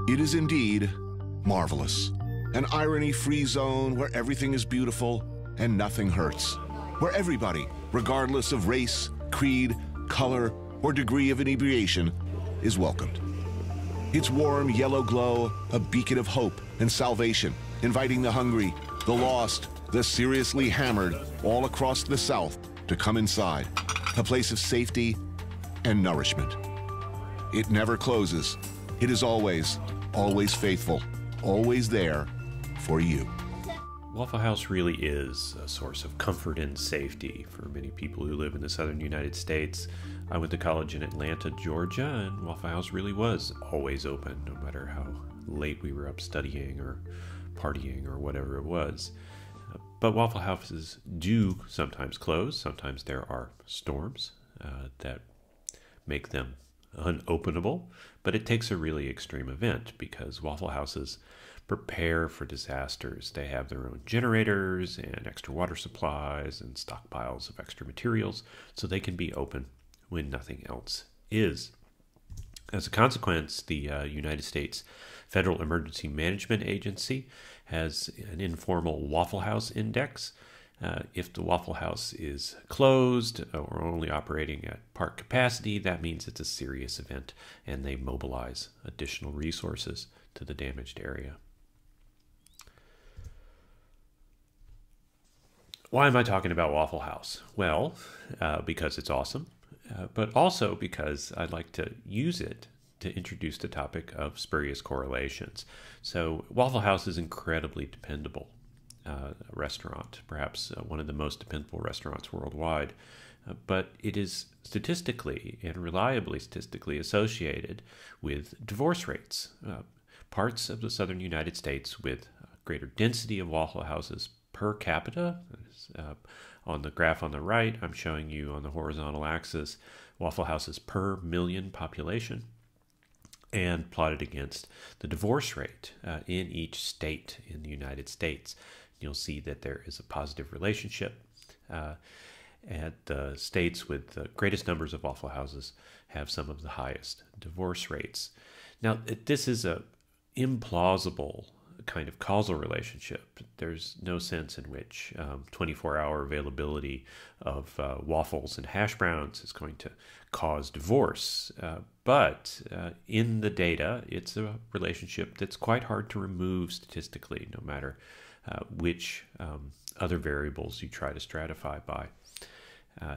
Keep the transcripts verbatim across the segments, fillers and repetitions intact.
It is indeed marvelous. An irony-free zone where everything is beautiful and nothing hurts. Where everybody, regardless of race, creed, color, or degree of inebriation, is welcomed. Its warm yellow glow, a beacon of hope and salvation, inviting the hungry, the lost, the seriously hammered all across the South to come inside. A place of safety and nourishment. It never closes. It is always, always faithful, always there for you. Waffle House really is a source of comfort and safety for many people who live in the southern United States. I went to college in Atlanta, Georgia, and Waffle House really was always open, no matter how late we were up studying or partying or whatever it was. But Waffle Houses do sometimes close. Sometimes there are storms uh, that make them unopenable, but it takes a really extreme event because Waffle Houses prepare for disasters. They have their own generators and extra water supplies and stockpiles of extra materials so they can be open when nothing else is. As a consequence, the uh, United States Federal Emergency Management Agency has an informal Waffle House index. Uh, if the Waffle House is closed or only operating at part capacity, that means it's a serious event and they mobilize additional resources to the damaged area. Why am I talking about Waffle House? Well, uh, because it's awesome, uh, but also because I'd like to use it to introduce the topic of spurious correlations. So Waffle House is incredibly dependable uh, restaurant, perhaps uh, one of the most dependable restaurants worldwide, uh, but it is statistically and reliably statistically associated with divorce rates. Uh, parts of the southern United States with greater density of Waffle Houses per capita. Uh, on the graph on the right, I'm showing you on the horizontal axis Waffle Houses per million population, and plotted against the divorce rate uh, in each state in the United States. You'll see that there is a positive relationship. Uh, and the states with the greatest numbers of Waffle Houses have some of the highest divorce rates. Now, this is a implausible kind of causal relationship. There's no sense in which um, twenty-four hour availability of uh, waffles and hash browns is going to cause divorce. Uh, but uh, in the data, it's a relationship that's quite hard to remove statistically, no matter uh, which um, other variables you try to stratify by. Uh,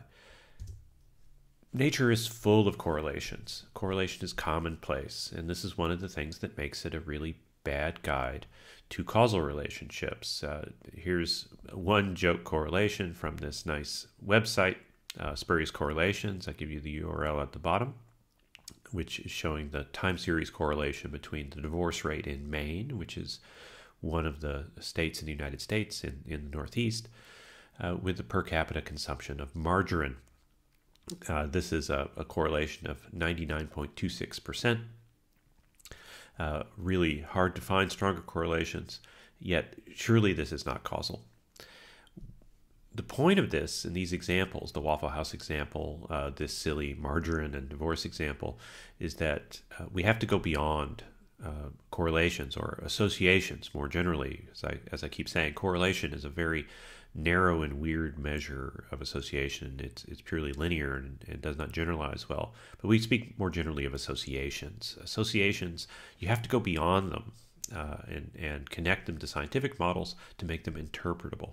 Nature is full of correlations. Correlation is commonplace, and this is one of the things that makes it a really bad guide to causal relationships. Uh, here's one joke correlation from this nice website, uh, Spurious Correlations. I give you the U R L at the bottom, which is showing the time series correlation between the divorce rate in Maine, which is one of the states in the United States in, in the Northeast, uh, with the per capita consumption of margarine. Uh, this is a, a correlation of ninety-nine point two six percent. Uh, really hard to find stronger correlations, yet surely this is not causal. The point of this, in these examples, the Waffle House example, uh, this silly margarine and divorce example, is that uh, we have to go beyond uh, correlations or associations more generally. As I, as I keep saying, correlation is a very narrow and weird measure of association. It's, it's purely linear and, and does not generalize well. But we speak more generally of associations. Associations, you have to go beyond them uh, and, and connect them to scientific models to make them interpretable.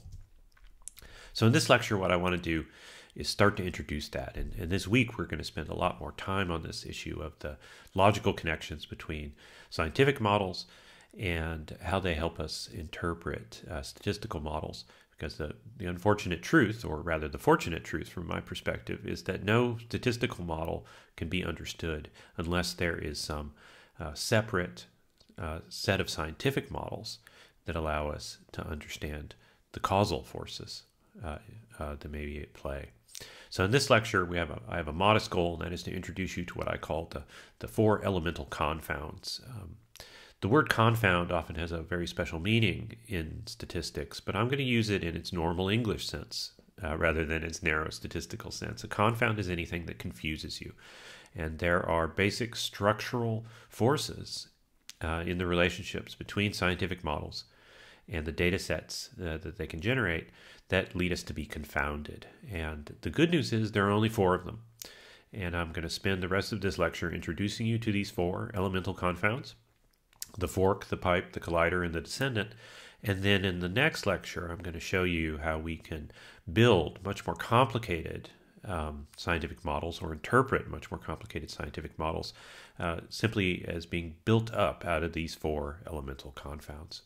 So in this lecture, what I want to do is start to introduce that. And, and this week, we're going to spend a lot more time on this issue of the logical connections between scientific models and how they help us interpret uh, statistical models. Because the, the unfortunate truth, or rather the fortunate truth from my perspective, is that no statistical model can be understood unless there is some uh, separate uh, set of scientific models that allow us to understand the causal forces uh, uh, that may be at play. So in this lecture, we have a, I have a modest goal, and that is to introduce you to what I call the, the four elemental confounds. Um, The word confound often has a very special meaning in statistics, but I'm going to use it in its normal English sense uh, rather than its narrow statistical sense. A confound is anything that confuses you. And there are basic structural forces uh, in the relationships between scientific models and the data sets uh, that they can generate that lead us to be confounded. And the good news is there are only four of them. And I'm going to spend the rest of this lecture introducing you to these four elemental confounds: the fork, the pipe, the collider, and the descendant. And then in the next lecture, I'm going to show you how we can build much more complicated um, scientific models, or interpret much more complicated scientific models, uh, simply as being built up out of these four elemental confounds.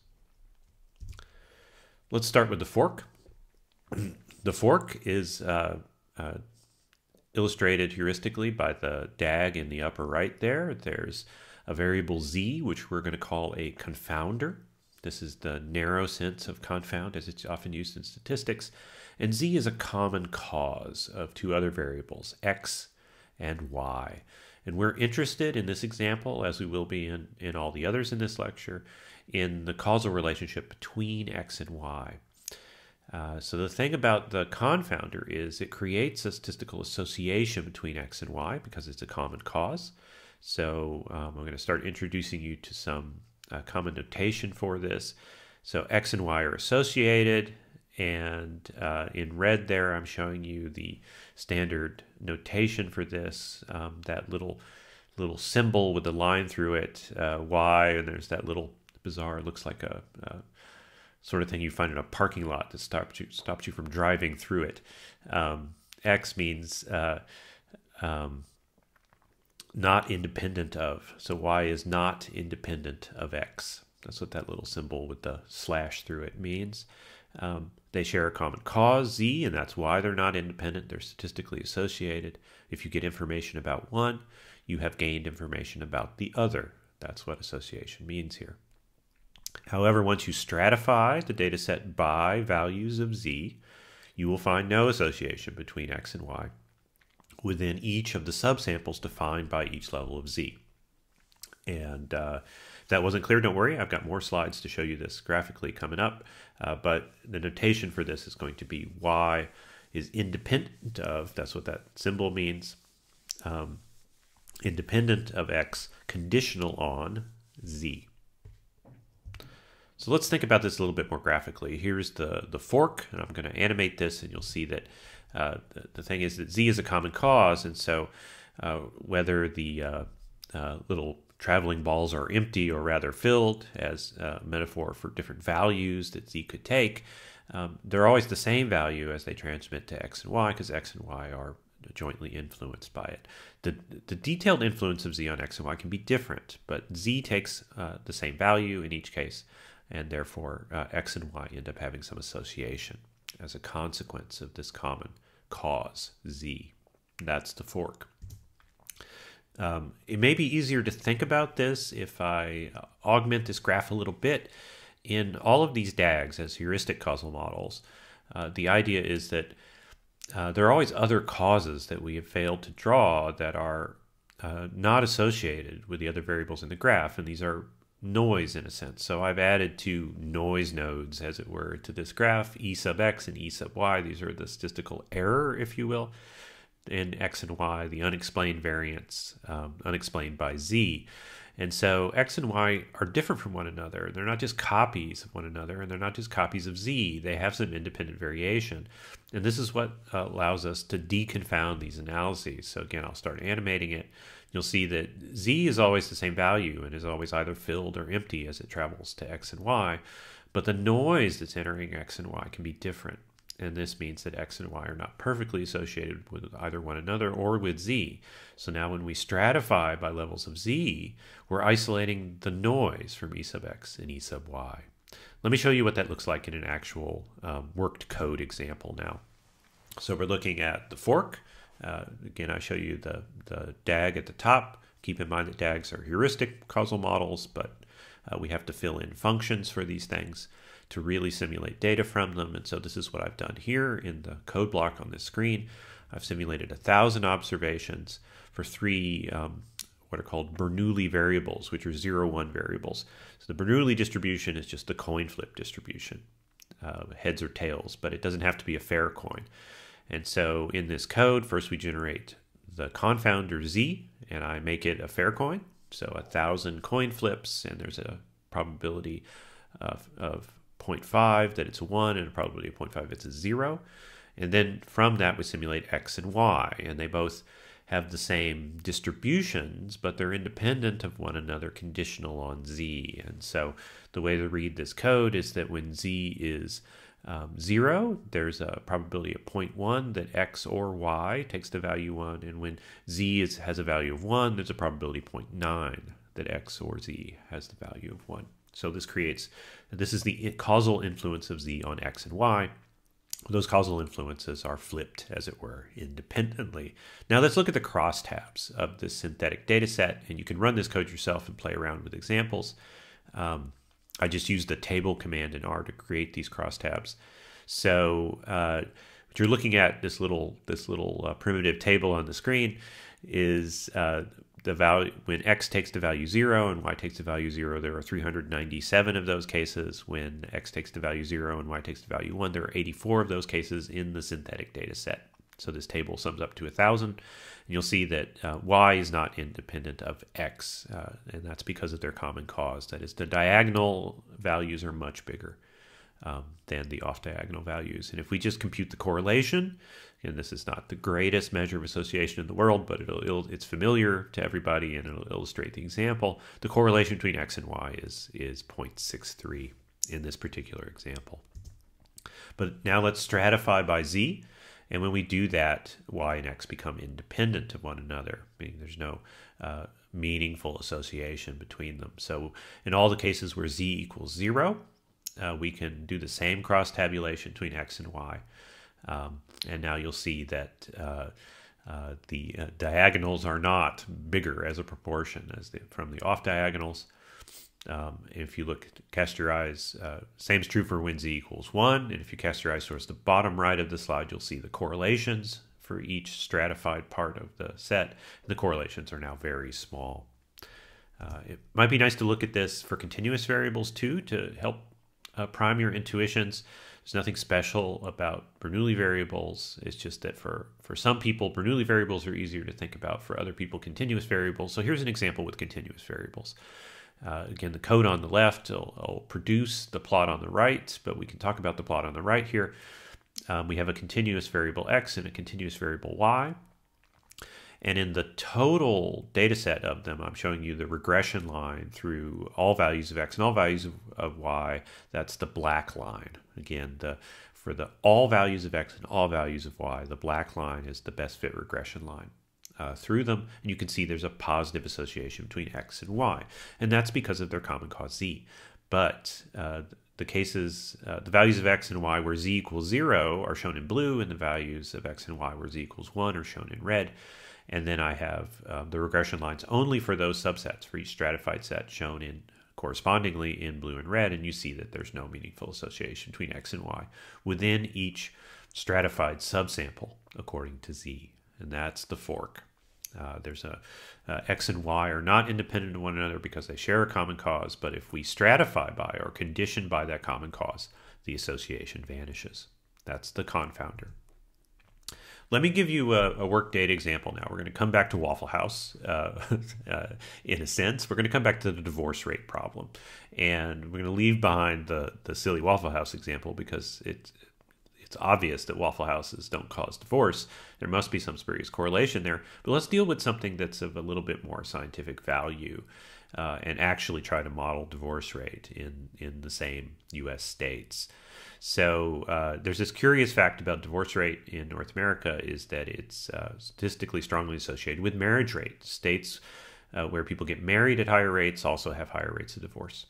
Let's start with the fork. The fork is uh, uh, illustrated heuristically by the D A G in the upper right there. There's a variable z, which we're going to call a confounder. This is the narrow sense of confound as it's often used in statistics. And z is a common cause of two other variables, x and y. And we're interested in this example, as we will be in, in all the others in this lecture, in the causal relationship between x and y. Uh, so the thing about the confounder is it creates a statistical association between x and y because it's a common cause. So um, I'm going to start introducing you to some uh, common notation for this. So x and y are associated, and uh, in red there I'm showing you the standard notation for this, um, that little little symbol with the line through it, uh, y, and there's that little bizarre, it looks like a, a sort of thing you find in a parking lot that stops you, stops you from driving through it. Um, X means uh, um, not independent of. So Y is not independent of X. That's what that little symbol with the slash through it means. Um, they share a common cause, Z, and that's why they're not independent. They're statistically associated. If you get information about one, you have gained information about the other. That's what association means here. However, once you stratify the data set by values of Z, you will find no association between X and Y within each of the subsamples defined by each level of Z. And uh, if that wasn't clear, don't worry. I've got more slides to show you this graphically coming up. Uh, but the notation for this is going to be Y is independent of, that's what that symbol means, um, independent of X, conditional on Z. So let's think about this a little bit more graphically. Here's the, the fork, and I'm going to animate this, and you'll see that uh, the, the thing is that Z is a common cause, and so uh, whether the uh, uh, little traveling balls are empty or rather filled, as a metaphor for different values that Z could take, um, they're always the same value as they transmit to X and Y, because X and Y are jointly influenced by it. The, the detailed influence of Z on X and Y can be different, but Z takes uh, the same value in each case, and therefore uh, X and Y end up having some association as a consequence of this common cause, Z. That's the fork. Um, it may be easier to think about this if I augment this graph a little bit. In all of these D A Gs as heuristic causal models, uh, the idea is that uh, there are always other causes that we have failed to draw that are uh, not associated with the other variables in the graph, and these are noise in a sense. So I've added two noise nodes, as it were, to this graph, E sub X and E sub Y. These are the statistical error, if you will, in X and Y, the unexplained variance, um, unexplained by Z. And so X and Y are different from one another. They're not just copies of one another, and they're not just copies of Z. They have some independent variation. And this is what uh, allows us to deconfound these analyses. So again, I'll start animating it. You'll see that Z is always the same value and is always either filled or empty as it travels to X and Y. But the noise that's entering X and Y can be different. And this means that X and Y are not perfectly associated with either one another or with Z. So now when we stratify by levels of Z, we're isolating the noise from E sub X and E sub Y. Let me show you what that looks like in an actual um, worked code example now. So we're looking at the fork. Uh, again, I show you the, the D A G at the top. Keep in mind that D A Gs are heuristic causal models, but uh, we have to fill in functions for these things to really simulate data from them. And so this is what I've done here in the code block on this screen. I've simulated a thousand observations for three um, what are called Bernoulli variables, which are zero one variables. So the Bernoulli distribution is just the coin flip distribution, uh, heads or tails, but it doesn't have to be a fair coin. And so in this code, first we generate the confounder Z, and I make it a fair coin. So a thousand coin flips, and there's a probability of, of zero point five that it's a one, and a probability of zero point five it's a zero. And then from that we simulate x and y, and they both have the same distributions, but they're independent of one another, conditional on z. And so the way to read this code is that when z is um, zero, there's a probability of zero point one that x or y takes the value one, and when z is, has a value of one, there's a probability of zero point nine that x or z has the value of one. So this creates, this is the causal influence of z on x and y. Those causal influences are flipped, as it were, independently. Now let's look at the crosstabs of this synthetic data set, and you can run this code yourself and play around with examples. Um, I just used the table command in R to create these crosstabs. So uh, what you're looking at, this little this little uh, primitive table on the screen, is uh, the value when x takes the value zero and y takes the value zero. There are three hundred ninety-seven of those cases. When x takes the value zero and y takes the value one, there are eighty-four of those cases in the synthetic data set. So this table sums up to a thousand, and you'll see that uh, y is not independent of x, uh, and that's because of their common cause. That is, the diagonal values are much bigger um, than the off-diagonal values. And if we just compute the correlation, and this is not the greatest measure of association in the world, but it'll, it'll, it's familiar to everybody, and it'll illustrate the example. The correlation between x and y is, is zero point six three in this particular example. But now let's stratify by z, and when we do that, y and x become independent of one another, meaning there's no uh, meaningful association between them. So in all the cases where z equals zero, uh, we can do the same cross tabulation between x and y. Um, and now you'll see that uh, uh, the uh, diagonals are not bigger as a proportion as the, from the off diagonals. Um, if you look, cast your eyes, uh, same is true for when z equals one. And if you cast your eyes towards the bottom right of the slide, you'll see the correlations for each stratified part of the set. The correlations are now very small. Uh, it might be nice to look at this for continuous variables too, to help uh, prime your intuitions. There's nothing special about Bernoulli variables. It's just that for, for some people, Bernoulli variables are easier to think about. For other people, continuous variables. So here's an example with continuous variables. Uh, again, the code on the left will, will produce the plot on the right, but we can talk about the plot on the right here. Um, we have a continuous variable x and a continuous variable y. And in the total data set of them, I'm showing you the regression line through all values of x and all values of, of y. That's the black line. Again, the, for the all values of x and all values of y, the black line is the best fit regression line uh, through them. And you can see there's a positive association between x and y. And that's because of their common cause z. But uh, the cases, uh, the values of x and y where z equals zero are shown in blue, and the values of x and y where z equals one are shown in red. And then I have uh, the regression lines only for those subsets for each stratified set shown in correspondingly in blue and red, and you see that there's no meaningful association between x and y within each stratified subsample according to z, and that's the fork. Uh, there's a uh, x and y are not independent of one another because they share a common cause, but if we stratify by or condition by that common cause, the association vanishes. That's the confounder. Let me give you a, a work data example now. We're going to come back to Waffle House uh, uh, in a sense. We're going to come back to the divorce rate problem. And we're going to leave behind the, the silly Waffle House example because it's, it's obvious that Waffle Houses don't cause divorce. There must be some spurious correlation there. But let's deal with something that's of a little bit more scientific value uh, and actually try to model divorce rate in, in the same U S states. So uh, there's this curious fact about divorce rate in North America is that it's uh, statistically strongly associated with marriage rate. States uh, where people get married at higher rates also have higher rates of divorce.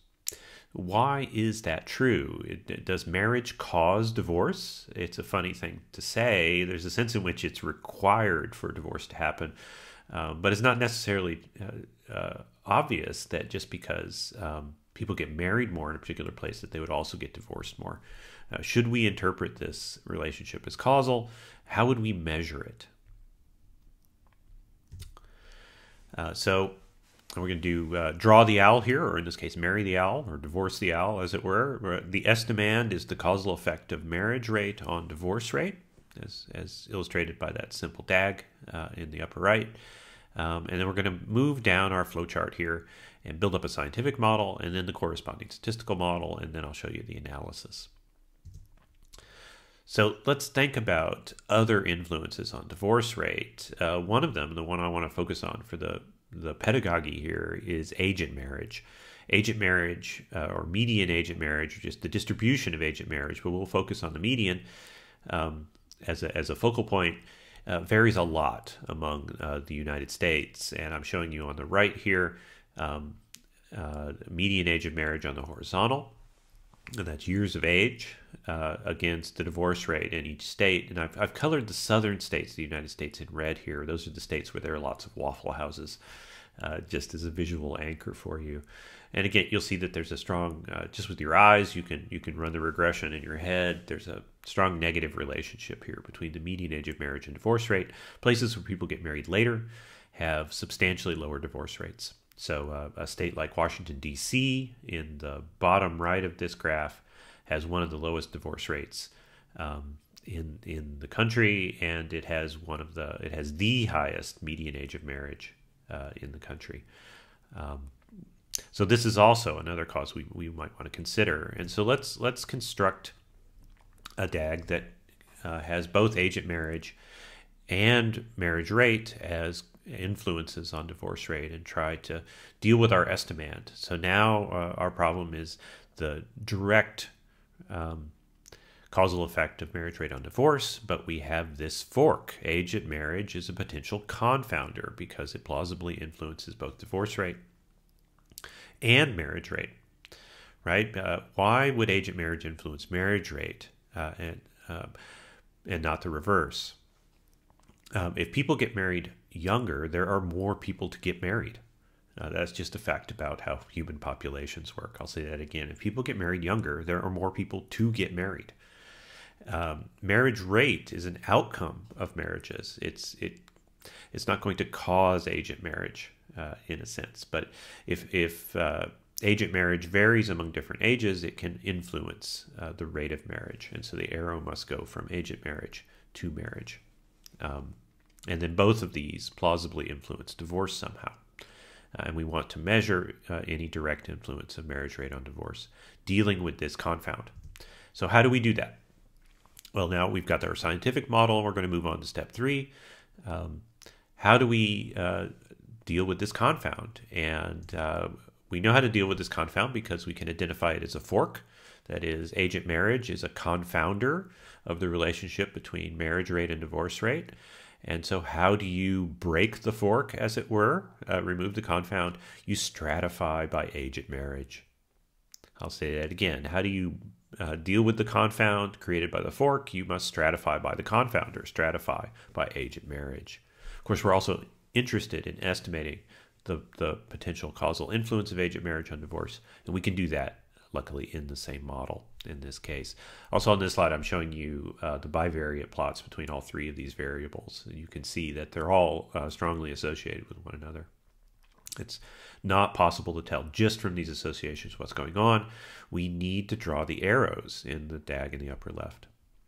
Why is that true? It, does marriage cause divorce? It's a funny thing to say. There's a sense in which it's required for divorce to happen, um, but it's not necessarily uh, uh, obvious that just because um, people get married more in a particular place that they would also get divorced more. Uh, should we interpret this relationship as causal? How would we measure it? Uh, so we're going to do uh, draw the owl here, or in this case, marry the owl, or divorce the owl, as it were. The estimand is the causal effect of marriage rate on divorce rate, as, as illustrated by that simple D A G uh, in the upper right. Um, and then we're going to move down our flowchart here and build up a scientific model and then the corresponding statistical model, and then I'll show you the analysis. So let's think about other influences on divorce rate. Uh, one of them, the one I want to focus on for the, the pedagogy here, is agent marriage. Agent marriage uh, or median agent marriage, or just the distribution of agent marriage, but we'll focus on the median um, as, a, as a focal point, uh, varies a lot among uh, the United States. And I'm showing you on the right here, um, uh, median age of marriage on the horizontal, and that's years of age uh, against the divorce rate in each state. And I've, I've colored the southern states of the United States in red here. Those are the states where there are lots of Waffle Houses, uh, just as a visual anchor for you. And again, you'll see that there's a strong, uh, just with your eyes, you can you can run the regression in your head. There's a strong negative relationship here between the median age of marriage and divorce rate. Places where people get married later have substantially lower divorce rates. So uh, a state like Washington, D C, in the bottom right of this graph, has one of the lowest divorce rates um, in in the country, and it has one of the it has the highest median age of marriage uh, in the country. Um, so this is also another cause we, we might want to consider. And so let's let's construct a D A G that uh, has both agent marriage and marriage rate as influences on divorce rate and try to deal with our estimand. So now uh, our problem is the direct um, causal effect of marriage rate on divorce, but we have this fork. Age at marriage is a potential confounder because it plausibly influences both divorce rate and marriage rate, right? Uh, why would age at marriage influence marriage rate uh, and, uh, and not the reverse? Um, if people get married younger, there are more people to get married. Uh, that's just a fact about how human populations work. I'll say that again. If people get married younger, there are more people to get married. Um, marriage rate is an outcome of marriages. It's it it's not going to cause agent marriage uh, in a sense. But if if uh, agent marriage varies among different ages, it can influence uh, the rate of marriage. And so the arrow must go from agent marriage to marriage. Um, and then both of these plausibly influence divorce somehow. Uh, and we want to measure uh, any direct influence of marriage rate on divorce, dealing with this confound. So how do we do that? Well, now we've got our scientific model. We're going to move on to step three. Um, how do we uh, deal with this confound? And uh, we know how to deal with this confound because we can identify it as a fork. That is, agent marriage is a confounder of the relationship between marriage rate and divorce rate. And so how do you break the fork, as it were, uh, remove the confound? You stratify by age at marriage. I'll say that again. How do you uh, deal with the confound created by the fork? You must stratify by the confounder, stratify by age at marriage. Of course, we're also interested in estimating the, the potential causal influence of age at marriage on divorce, and we can do that, luckily, in the same model in this case. Also on this slide, I'm showing you uh, the bivariate plots between all three of these variables. And you can see that they're all uh, strongly associated with one another. It's not possible to tell just from these associations what's going on. We need to draw the arrows in the D A G in the upper left.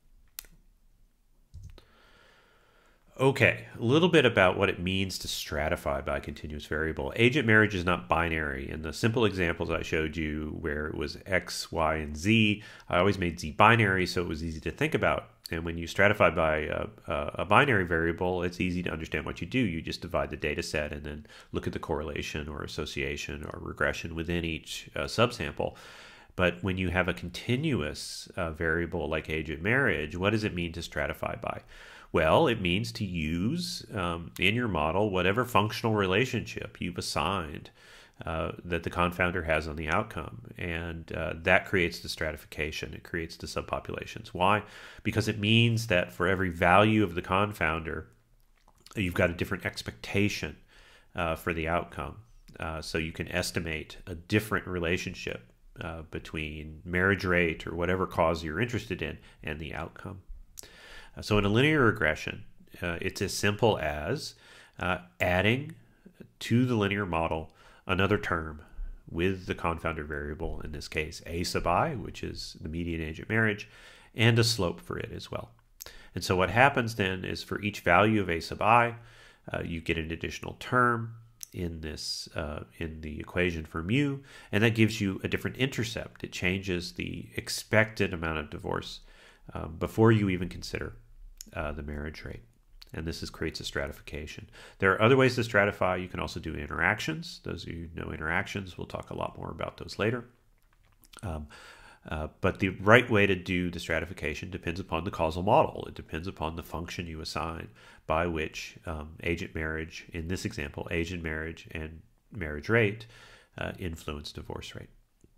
Okay, a little bit about what it means to stratify by continuous variable. Age at marriage is not binary. In the simple examples I showed you where it was X, Y, and Z, I always made Z binary so it was easy to think about. And when you stratify by a, a binary variable, it's easy to understand what you do. You just divide the data set and then look at the correlation or association or regression within each uh, subsample. But when you have a continuous uh, variable like age at marriage, what does it mean to stratify by? Well, it means to use um, in your model whatever functional relationship you've assigned uh, that the confounder has on the outcome. And uh, that creates the stratification. It creates the subpopulations. Why? Because it means that for every value of the confounder, you've got a different expectation uh, for the outcome. Uh, so you can estimate a different relationship uh, between marriage rate or whatever cause you're interested in and the outcome. So in a linear regression, uh, it's as simple as uh, adding to the linear model another term with the confounder variable, in this case a sub I, which is the median age at marriage, and a slope for it as well. And so what happens then is for each value of a sub I, uh, you get an additional term in this uh, in the equation for mu, and that gives you a different intercept. It changes the expected amount of divorce um, before you even consider uh, the marriage rate. And this is, creates a stratification. There are other ways to stratify. You can also do interactions. Those of you who know interactions, we'll talk a lot more about those later. Um, uh, but the right way to do the stratification depends upon the causal model. It depends upon the function you assign by which um, agent marriage, in this example, agent marriage and marriage rate uh, influence divorce rate.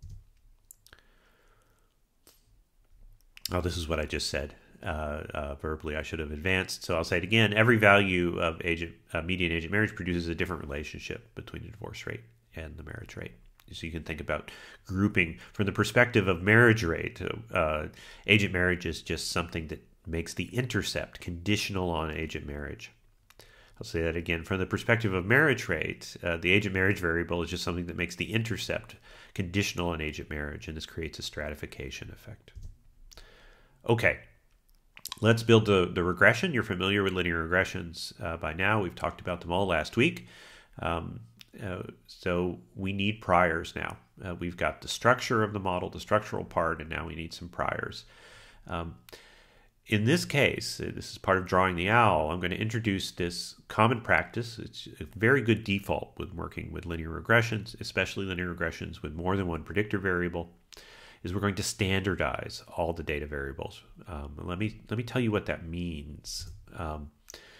Oh, this is what I just said. Uh, uh, verbally, I should have advanced. So I'll say it again. Every value of agent, uh, median agent marriage produces a different relationship between the divorce rate and the marriage rate. So you can think about grouping from the perspective of marriage rate. Uh, agent marriage is just something that makes the intercept conditional on agent marriage. I'll say that again. From the perspective of marriage rate, uh, the agent marriage variable is just something that makes the intercept conditional on agent marriage, and this creates a stratification effect. Okay. Let's build the, the regression. You're familiar with linear regressions uh, by now. We've talked about them all last week. Um, uh, so we need priors now. Uh, we've got the structure of the model, the structural part, and now we need some priors. Um, in this case, this is part of drawing the owl, I'm going to introduce this common practice. It's a very good default with working with linear regressions, especially linear regressions with more than one predictor variable, is we're going to standardize all the data variables. Um, let me let me tell you what that means. Um,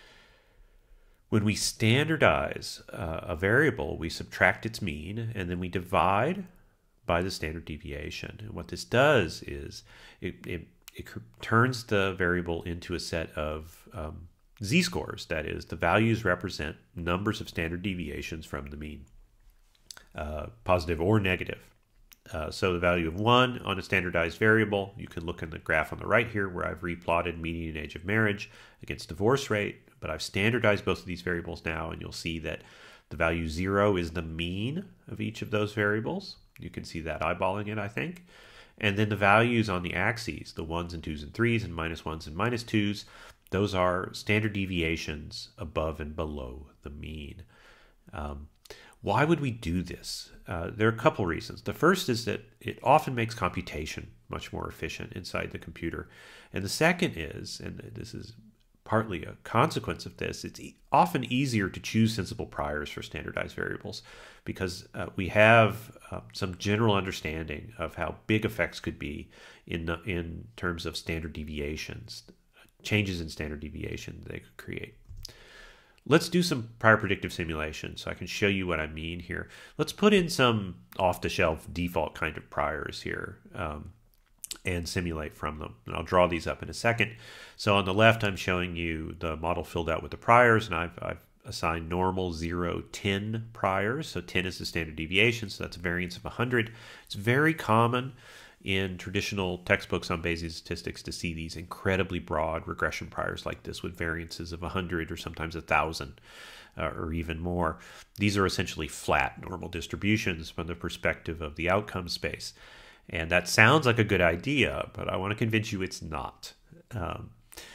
when we standardize uh, a variable, we subtract its mean, and then we divide by the standard deviation. And what this does is it, it, it turns the variable into a set of um, z-scores. That is, the values represent numbers of standard deviations from the mean, uh, positive or negative. Uh, so the value of one on a standardized variable, you can look in the graph on the right here where I've replotted median age of marriage against divorce rate, but I've standardized both of these variables now, and you'll see that the value zero is the mean of each of those variables. You can see that eyeballing it, I think. And then the values on the axes, the ones and twos and threes and minus ones and minus twos, those are standard deviations above and below the mean. Um, Why would we do this? Uh, there are a couple reasons. The first is that it often makes computation much more efficient inside the computer. And the second is, and this is partly a consequence of this, it's e- often easier to choose sensible priors for standardized variables because uh, we have uh, some general understanding of how big effects could be in, the, in terms of standard deviations, changes in standard deviation they could create. Let's do some prior predictive simulation so I can show you what I mean here. Let's put in some off-the-shelf default kind of priors here um, and simulate from them. And I'll draw these up in a second. So on the left, I'm showing you the model filled out with the priors, and I've, I've assigned normal, zero, ten priors. So ten is the standard deviation, so that's a variance of one hundred. It's very common in traditional textbooks on Bayesian statistics to see these incredibly broad regression priors like this with variances of one hundred or sometimes one thousand uh, or even more. These are essentially flat normal distributions from the perspective of the outcome space. And that sounds like a good idea, but I want to convince you it's not. Um,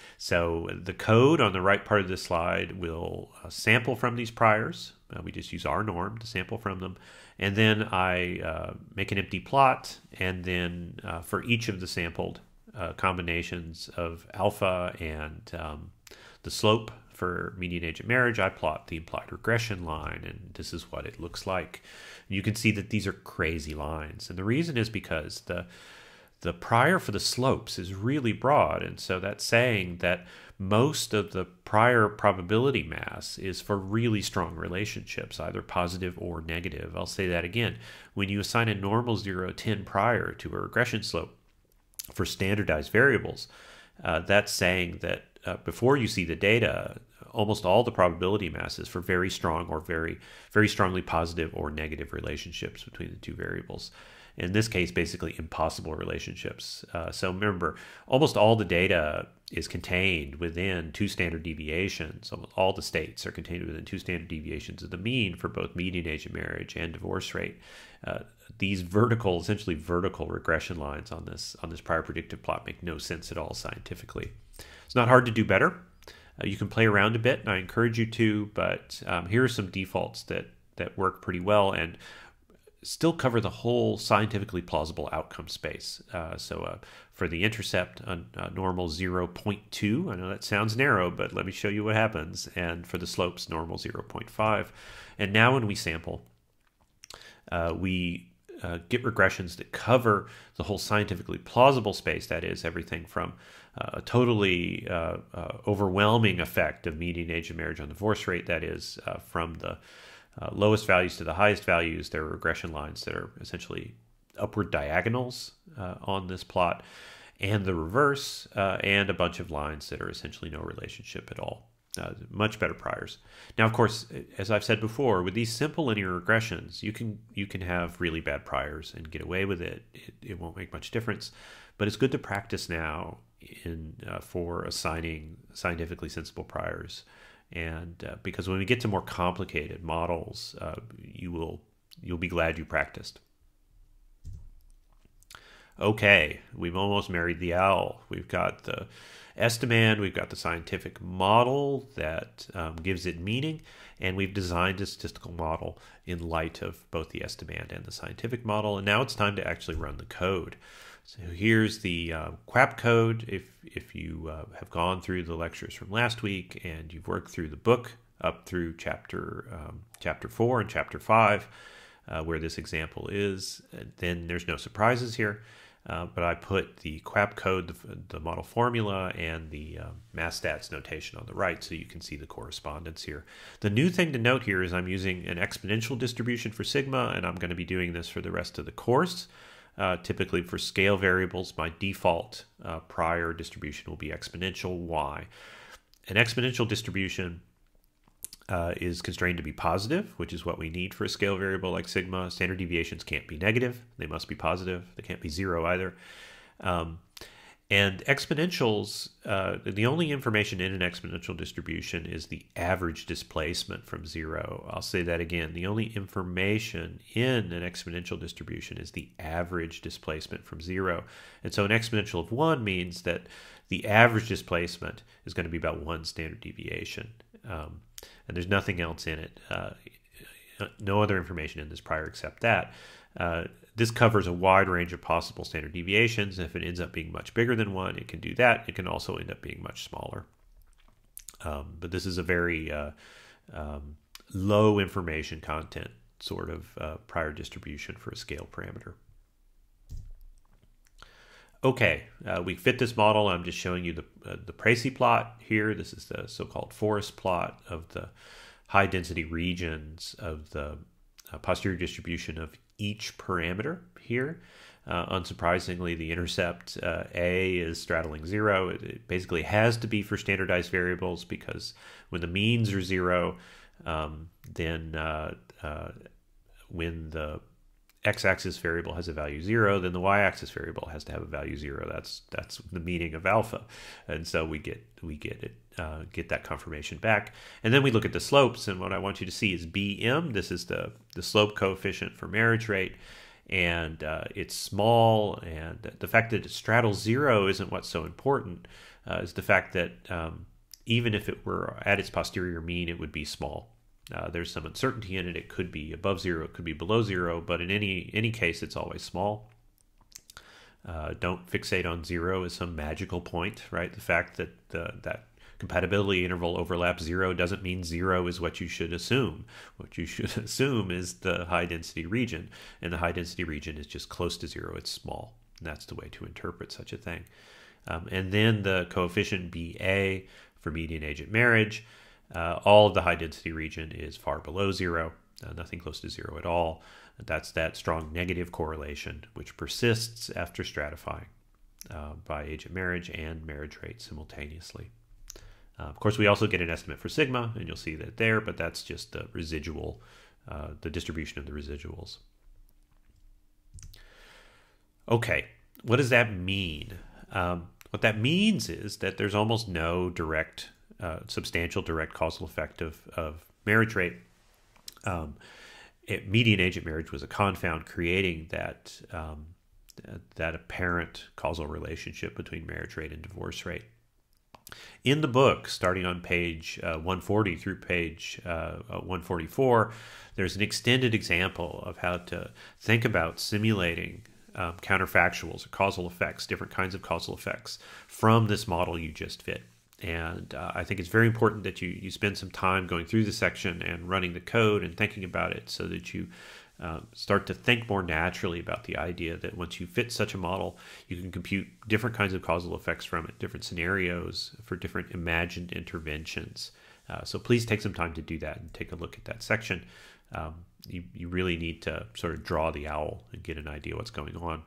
so the code on the right part of this slide will uh, sample from these priors. Uh, we just use our norm to sample from them. And then I uh, make an empty plot, and then uh, for each of the sampled uh, combinations of alpha and um, the slope for median age of marriage, I plot the implied regression line, and this is what it looks like. You can see that these are crazy lines, and the reason is because the the prior for the slopes is really broad, and so that's saying that most of the prior probability mass is for really strong relationships, either positive or negative. I'll say that again. When you assign a normal zero, ten prior to a regression slope for standardized variables, uh, that's saying that uh, before you see the data, almost all the probability mass is for very strong or very, very strongly positive or negative relationships between the two variables. In this case, basically impossible relationships. Uh, so remember, almost all the data is contained within two standard deviations. Almost all the states are contained within two standard deviations of the mean for both median age of marriage and divorce rate. Uh, these vertical, essentially vertical regression lines on this on this prior predictive plot make no sense at all scientifically. It's not hard to do better. Uh, you can play around a bit, and I encourage you to, but um, here are some defaults that, that work pretty well and still cover the whole scientifically plausible outcome space. Uh, so uh, for the intercept, a, a normal zero point two. I know that sounds narrow, but let me show you what happens. And for the slopes, normal zero point five. And now when we sample, uh, we uh, get regressions that cover the whole scientifically plausible space. That is everything from uh, a totally uh, uh, overwhelming effect of median age of marriage on divorce rate. That is uh, from the Uh, lowest values to the highest values. There are regression lines that are essentially upward diagonals uh, on this plot, and the reverse, uh, and a bunch of lines that are essentially no relationship at all. Uh, much better priors. Now, of course, as I've said before, with these simple linear regressions, you can you can have really bad priors and get away with it. It, it won't make much difference, but it's good to practice now in uh, for assigning scientifically sensible priors. And uh, because when we get to more complicated models, uh, you will you'll be glad you practiced. Okay, we've almost married the owl. We've got the estimand, we've got the scientific model that um, gives it meaning, and we've designed a statistical model in light of both the estimand and the scientific model. And now it's time to actually run the code. So here's the uh, quap code. If, if you uh, have gone through the lectures from last week and you've worked through the book up through chapter um, chapter four and chapter five, uh, where this example is, then there's no surprises here. Uh, but I put the quap code, the, the model formula, and the uh, mass stats notation on the right so you can see the correspondence here. The new thing to note here is I'm using an exponential distribution for sigma, and I'm going to be doing this for the rest of the course. Uh, typically for scale variables, my default uh, prior distribution will be exponential y. An exponential distribution uh, is constrained to be positive, which is what we need for a scale variable like sigma. Standard deviations can't be negative. They must be positive. They can't be zero either. Um, and exponentials, uh, the only information in an exponential distribution is the average displacement from zero. I'll say that again. The only information in an exponential distribution is the average displacement from zero. And so an exponential of one means that the average displacement is going to be about one standard deviation. Um, and there's nothing else in it. Uh, no other information in this prior except that. Uh, this covers a wide range of possible standard deviations. If it ends up being much bigger than one, it can do that. It can also end up being much smaller. Um, but this is a very uh, um, low information content sort of uh, prior distribution for a scale parameter. Okay, uh, we fit this model. I'm just showing you the, uh, the Précis plot here. This is the so-called forest plot of the high density regions of the uh, posterior distribution of each parameter here. Uh, unsurprisingly, the intercept uh, A is straddling zero. It, it basically has to be for standardized variables because when the means are zero, um, then uh, uh, when the x-axis variable has a value zero, then the y-axis variable has to have a value zero. That's that's the meaning of alpha, and so we get we get it uh, get that confirmation back, and then we look at the slopes. And what I want you to see is B M. This is the the slope coefficient for marriage rate, and uh, it's small. And the fact that it straddles zero isn't what's so important. Uh, is the fact that um, even if it were at its posterior mean, it would be small. Uh, there's some uncertainty in it. It could be above zero, it could be below zero, but in any any case, it's always small. Uh, don't fixate on zero as some magical point, right? The fact that the, that compatibility interval overlaps zero doesn't mean zero is what you should assume. What you should assume is the high density region, and the high density region is just close to zero. It's small, and that's the way to interpret such a thing. Um, and then the coefficient B A for median age at marriage. Uh, all of the high density region is far below zero, uh, nothing close to zero at all. That's that strong negative correlation which persists after stratifying uh, by age of marriage and marriage rate simultaneously. Uh, of course, we also get an estimate for sigma, and you'll see that there, but that's just the residual, uh, the distribution of the residuals. Okay, what does that mean? Um, what that means is that there's almost no direct Uh, substantial direct causal effect of, of marriage rate. Um, it, median age at marriage was a confound creating that, um, that apparent causal relationship between marriage rate and divorce rate. In the book, starting on page uh, one forty through page uh, one forty-four, there's an extended example of how to think about simulating um, counterfactuals or causal effects, different kinds of causal effects from this model you just fit. And uh, I think it's very important that you, you spend some time going through the section and running the code and thinking about it so that you uh, start to think more naturally about the idea that once you fit such a model, you can compute different kinds of causal effects from it, different scenarios for different imagined interventions. Uh, so please take some time to do that and take a look at that section. Um, you, you really need to sort of draw the owl and get an idea what's going on.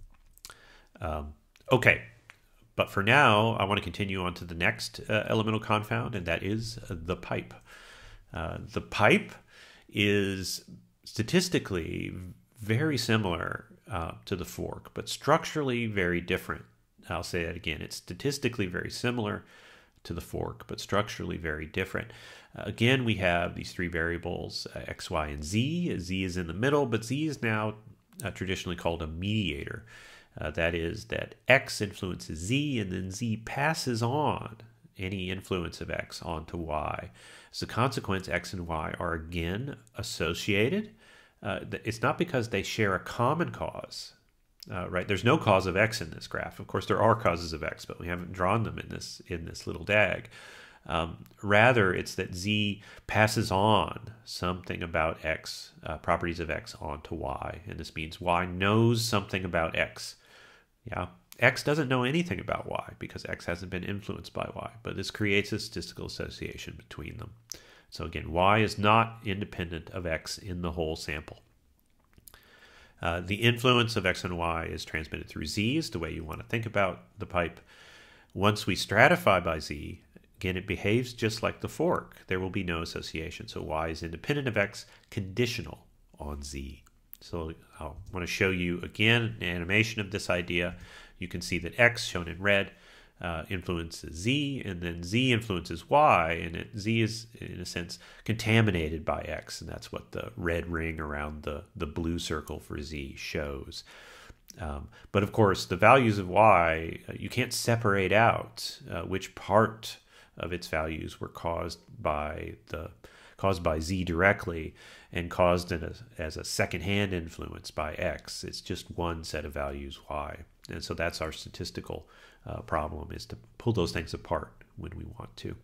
Um, okay. But for now, I want to continue on to the next uh, elemental confound, and that is uh, the pipe. Uh, the pipe is statistically very similar uh, to the fork, but structurally very different. I'll say that again. It's statistically very similar to the fork, but structurally very different. Uh, again, we have these three variables, uh, x, y, and z. Z is in the middle, but z is now uh, traditionally called a mediator. Uh, that is that x influences z, and then z passes on any influence of x onto y. As a consequence, x and y are again associated. Uh, it's not because they share a common cause, uh, right? There's no cause of x in this graph. Of course, there are causes of x, but we haven't drawn them in this in this little dag. Um, rather, it's that z passes on something about x, uh, properties of x onto y, and this means y knows something about x. Yeah, x doesn't know anything about y because x hasn't been influenced by y, but this creates a statistical association between them. So again, y is not independent of x in the whole sample. Uh, the influence of x and y is transmitted through z, is the way you want to think about the pipe. Once we stratify by z, again, it behaves just like the fork. There will be no association. So y is independent of x, conditional on z. So I want to show you again an animation of this idea. You can see that x, shown in red, uh, influences z, and then z influences y, and it, z is, in a sense, contaminated by x, and that's what the red ring around the, the blue circle for z shows. Um, but of course, the values of y, uh, you can't separate out uh, which part of its values were caused by the caused by z directly and caused in a, as a second-hand influence by x. It's just one set of values, y. And so that's our statistical uh, problem, is to pull those things apart when we want to.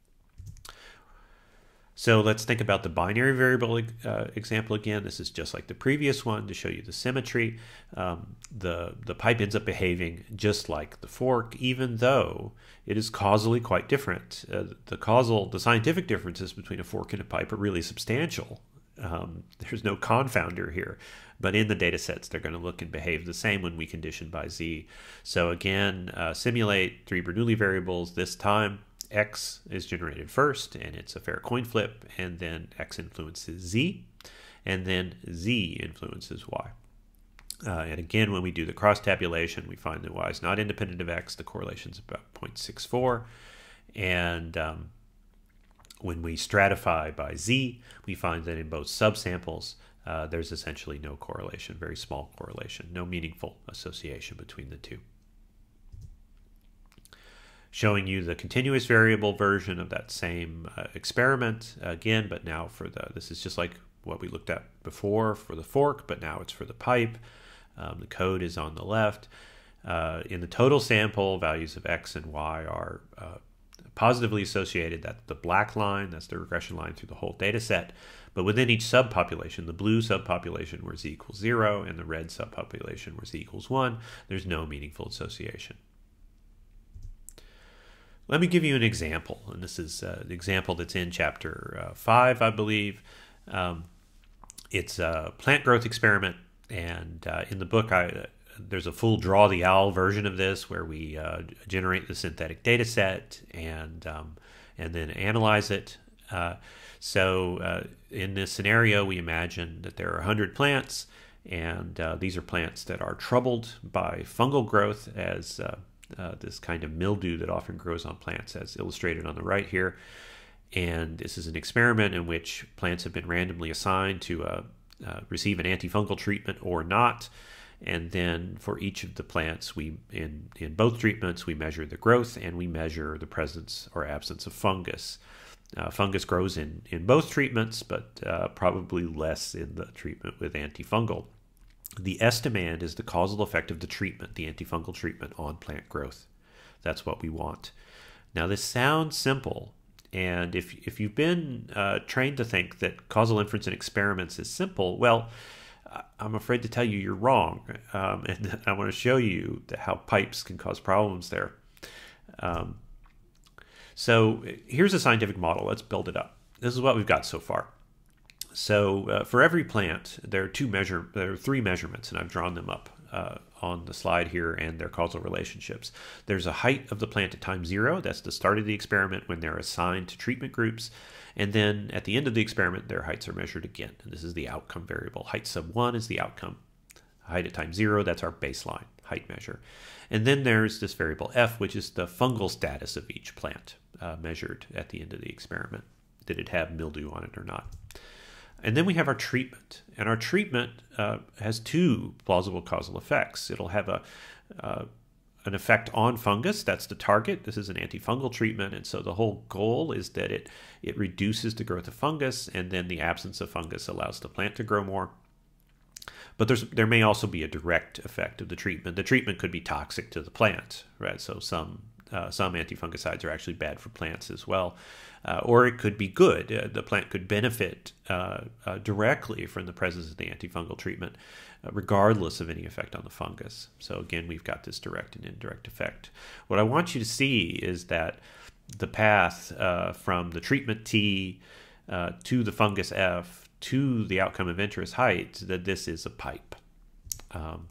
So let's think about the binary variable uh, example again. This is just like the previous one to show you the symmetry. Um, the, the pipe ends up behaving just like the fork, even though it is causally quite different. Uh, the causal, the scientific differences between a fork and a pipe are really substantial. Um, there's no confounder here, but in the data sets, they're going to look and behave the same when we condition by z. So again, uh, simulate three Bernoulli variables. This time, x is generated first, and it's a fair coin flip, and then x influences z, and then z influences y. Uh, and again, when we do the cross tabulation, we find that y is not independent of x. The correlation is about zero point six four. And um, when we stratify by z, we find that in both subsamples, uh, there's essentially no correlation, very small correlation, no meaningful association between the two. Showing you the continuous variable version of that same uh, experiment again, but now for the, this is just like what we looked at before for the fork, but now it's for the pipe. Um, the code is on the left. Uh, in the total sample, values of x and y are uh, positively associated. That's the black line, that's the regression line through the whole data set. But within each subpopulation, the blue subpopulation where z equals zero and the red subpopulation where z equals one, there's no meaningful association. Let me give you an example, and this is uh, the example that's in chapter uh, five, I believe. Um, it's a plant growth experiment, and uh, in the book, I, uh, there's a full draw the owl version of this where we uh, generate the synthetic data set and um, and then analyze it. Uh, so uh, in this scenario, we imagine that there are one hundred plants, and uh, these are plants that are troubled by fungal growth as uh, Uh, this kind of mildew that often grows on plants, as illustrated on the right here. And this is an experiment in which plants have been randomly assigned to uh, uh, receive an antifungal treatment or not. And then for each of the plants, we in, in both treatments, we measure the growth and we measure the presence or absence of fungus. Uh, fungus grows in, in both treatments, but uh, probably less in the treatment with antifungal. The estimand is the causal effect of the treatment, the antifungal treatment, on plant growth. That's what we want. Now, this sounds simple, and if, if you've been uh, trained to think that causal inference in experiments is simple, well, I'm afraid to tell you you're wrong, um, and I want to show you that how pipes can cause problems there. Um, So here's a scientific model. Let's build it up. This is what we've got so far. So uh, for every plant, there are two measure, there are three measurements, and I've drawn them up uh, on the slide here and their causal relationships. There's a height of the plant at time zero. That's the start of the experiment when they're assigned to treatment groups. And then at the end of the experiment, their heights are measured again. And this is the outcome variable. Height sub one is the outcome. Height at time zero, that's our baseline height measure. And then there's this variable f, which is the fungal status of each plant. Uh, measured at the end of the experiment. Did it have mildew on it or not? And then we have our treatment. And our treatment uh, has two plausible causal effects. It'll have a uh, an effect on fungus. That's the target. This is an antifungal treatment. And so the whole goal is that it, it reduces the growth of fungus, and then the absence of fungus allows the plant to grow more. But there's, there may also be a direct effect of the treatment. The treatment could be toxic to the plant, right? So some Uh, some antifungicides are actually bad for plants as well. Uh, or it could be good. Uh, the plant could benefit uh, uh, directly from the presence of the antifungal treatment, uh, regardless of any effect on the fungus. So again, we've got this direct and indirect effect. What I want you to see is that the path uh, from the treatment T uh, to the fungus F to the outcome of interest height, that this is a pipe. Um,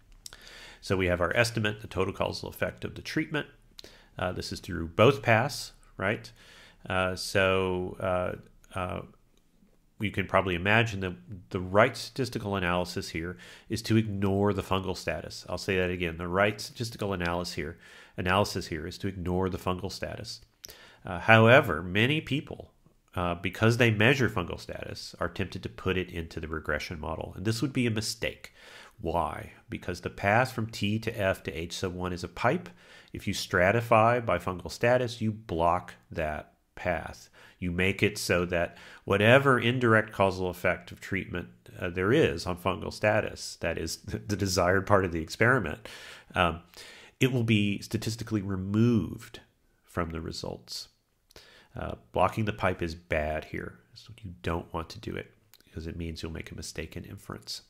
so we have our estimate, the total causal effect of the treatment. Uh, this is through both paths, right? Uh, so uh, uh, you can probably imagine that the right statistical analysis here is to ignore the fungal status. I'll say that again. The right statistical analysis here, analysis here is to ignore the fungal status. Uh, however, many people, uh, because they measure fungal status, are tempted to put it into the regression model. And this would be a mistake. Why? Because the path from T to F to H sub one is a pipe. If you stratify by fungal status, you block that path. You make it so that whatever indirect causal effect of treatment uh, there is on fungal status, that is the, the desired part of the experiment, um, it will be statistically removed from the results. Uh, blocking the pipe is bad here. So you don't want to do it because it means you'll make a mistaken inference.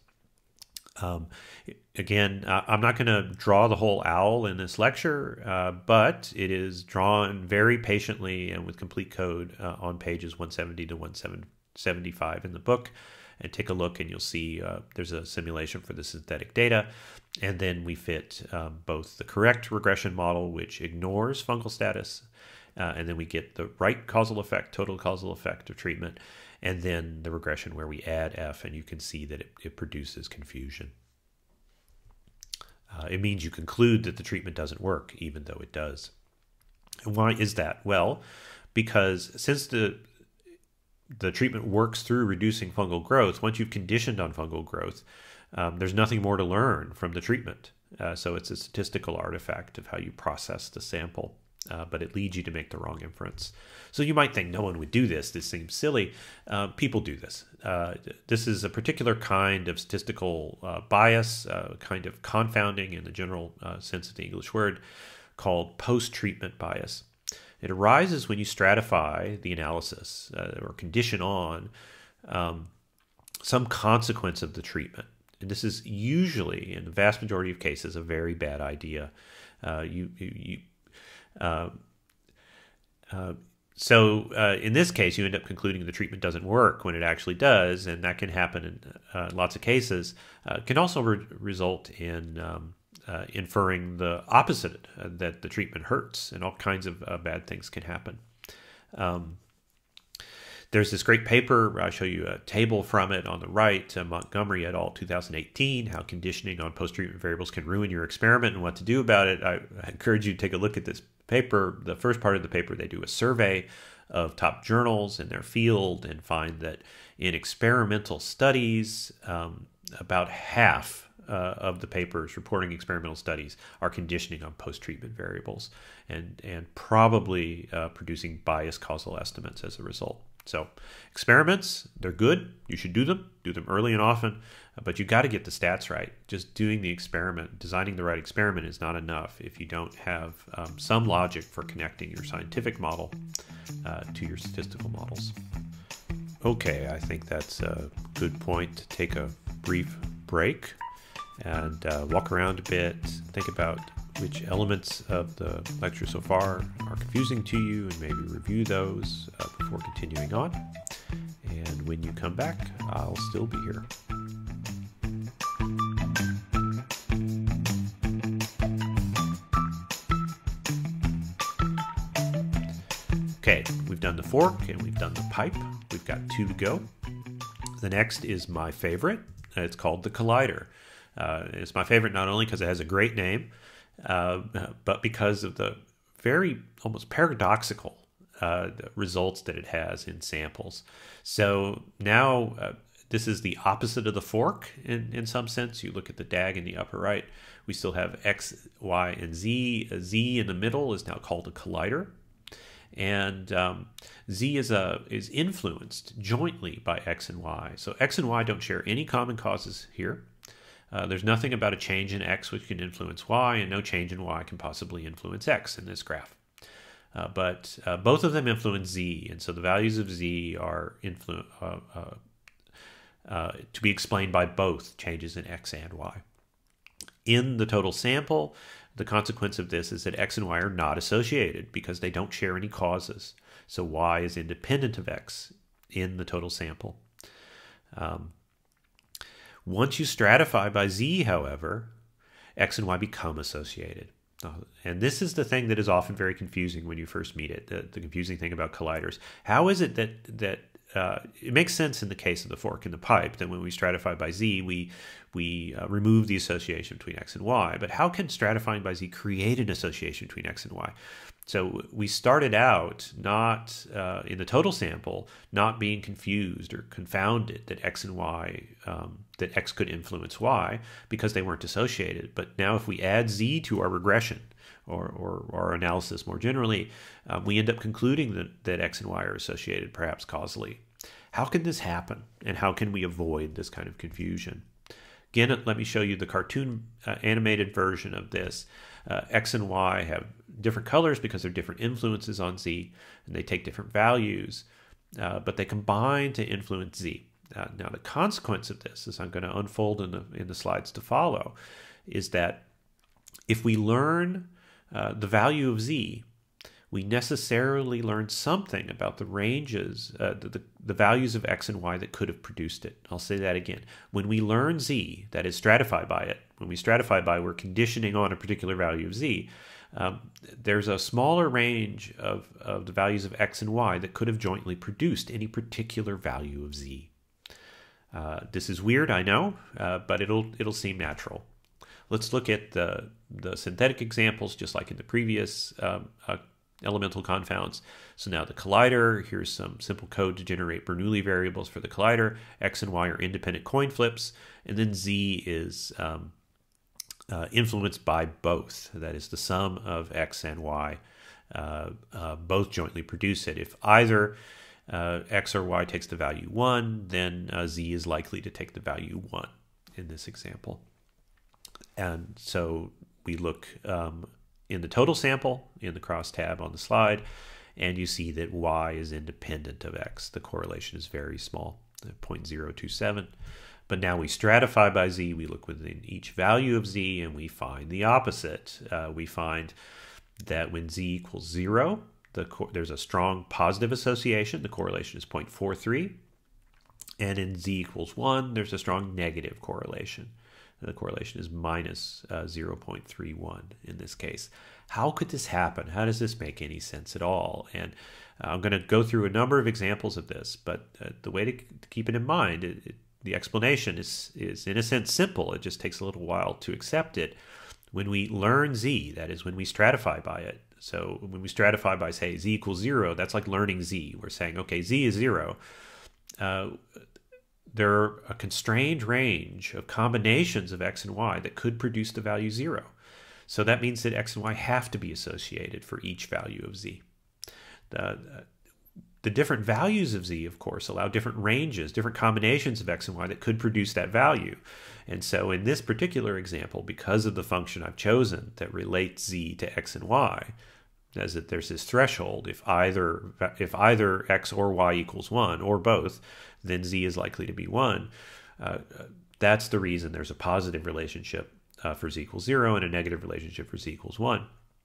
Um, again, uh, I'm not going to draw the whole owl in this lecture, uh, but it is drawn very patiently and with complete code uh, on pages one seventy to one seventy-five in the book. And take a look and you'll see uh, there's a simulation for the synthetic data. And then we fit um, both the correct regression model, which ignores fungal status, uh, and then we get the right causal effect, total causal effect of treatment, and then the regression where we add F, and you can see that it, it produces confusion. Uh, it means you conclude that the treatment doesn't work, even though it does. And why is that? Well, because since the the treatment works through reducing fungal growth, once you've conditioned on fungal growth, um, there's nothing more to learn from the treatment. Uh, so it's a statistical artifact of how you process the sample, uh, but it leads you to make the wrong inference. So you might think no one would do this. This seems silly. Uh, people do this. Uh, this is a particular kind of statistical uh, bias, uh, kind of confounding in the general uh, sense of the English word, called post-treatment bias. It arises when you stratify the analysis uh, or condition on um, some consequence of the treatment. And this is usually, in the vast majority of cases, a very bad idea. Uh, you, you, you, uh, uh, so uh, in this case, you end up concluding the treatment doesn't work when it actually does, and that can happen in uh, lots of cases. Uh, it can also re result in um, Uh, inferring the opposite, uh, that the treatment hurts, and all kinds of uh, bad things can happen. Um, there's this great paper, I'll show you a table from it on the right, uh, Montgomery et al. two thousand eighteen, how conditioning on post-treatment variables can ruin your experiment and what to do about it. I, I encourage you to take a look at this paper. The first part of the paper, they do a survey of top journals in their field and find that in experimental studies, um, about half uh, of the papers reporting experimental studies are conditioning on post-treatment variables and, and probably uh, producing biased causal estimates as a result. So experiments, they're good. You should do them. Do them early and often. But you got to get the stats right. Just doing the experiment, designing the right experiment is not enough if you don't have um, some logic for connecting your scientific model uh, to your statistical models. Okay, I think that's a good point to take a brief break and uh, walk around a bit, think about which elements of the lecture so far are confusing to you, and maybe review those uh, before continuing on. And when you come back, I'll still be here. Okay, we've done the fork and we've done the pipe. We've got two to go. The next is my favorite. It's called the collider. Uh, it's my favorite not only because it has a great name, uh, but because of the very almost paradoxical uh, results that it has in samples. So now uh, this is the opposite of the fork in, in some sense. You look at the D A G in the upper right. We still have X, Y, and Z. A Z in the middle is now called a collider. And um, Z is a is influenced jointly by X and Y. So X and Y don't share any common causes here. Uh, there's nothing about a change in X which can influence Y, and no change in Y can possibly influence X in this graph. Uh, but uh, both of them influence Z, and so the values of Z are influ uh, uh, uh, to be explained by both changes in X and Y. In the total sample, the consequence of this is that X and Y are not associated because they don't share any causes. So Y is independent of X in the total sample. Um, once you stratify by Z, however, X and Y become associated. And this is the thing that is often very confusing when you first meet it, the, the confusing thing about colliders. How is it that, that uh, it makes sense in the case of the fork and the pipe that when we stratify by Z, we, we uh, remove the association between X and Y. But how can stratifying by Z create an association between X and Y? So we started out not uh, in the total sample, not being confused or confounded that X and Y, um, that X could influence Y because they weren't associated. But now if we add Z to our regression or, or, or our analysis more generally, um, we end up concluding that, that X and Y are associated, perhaps causally. How can this happen? And how can we avoid this kind of confusion? Again, let me show you the cartoon uh, animated version of this. Uh, X and Y have different colors because they're different influences on Z, and they take different values, uh, but they combine to influence Z. Uh, now, the consequence of this, as I'm going to unfold in the, in the slides to follow, is that if we learn uh, the value of Z, we necessarily learn something about the ranges, uh, the, the, the values of X and Y that could have produced it. I'll say that again. When we learn Z, that is stratify by it, when we stratify by, we're conditioning on a particular value of Z, um, there's a smaller range of, of the values of X and Y that could have jointly produced any particular value of Z. Uh, this is weird, I know, uh, but it'll, it'll seem natural. Let's look at the, the synthetic examples, just like in the previous um, uh, elemental confounds. So now the collider, here's some simple code to generate Bernoulli variables for the collider. X and Y are independent coin flips, and then Z is um, uh, influenced by both. That is the sum of X and Y. Uh, uh, both jointly produce it. If either uh, X or Y takes the value one, then uh, Z is likely to take the value one in this example. And so we look um, in the total sample in the cross tab on the slide, and you see that Y is independent of X. The correlation is very small, zero point zero two seven. But now we stratify by Z, we look within each value of Z, and we find the opposite. Uh, we find that when Z equals zero, the there's a strong positive association. The correlation is zero point four three. And in Z equals one, there's a strong negative correlation. The correlation is minus uh, zero point three one in this case. How could this happen? How does this make any sense at all? And uh, I'm going to go through a number of examples of this, but uh, the way to, to keep it in mind, it, it, the explanation is, is in a sense simple. It just takes a little while to accept it. When we learn Z, that is when we stratify by it. So when we stratify by, say, Z equals zero, that's like learning Z. We're saying, okay, Z is zero. Uh, there are a constrained range of combinations of x and y that could produce the value zero. So that means that x and y have to be associated for each value of z. The, the different values of z, of course, allow different ranges, different combinations of x and y that could produce that value. And so in this particular example, because of the function I've chosen that relates z to x and y, as that there's this threshold, if either if either x or y equals one, or both, then z is likely to be one. Uh, that's the reason there's a positive relationship uh, for z equals zero and a negative relationship for z equals one.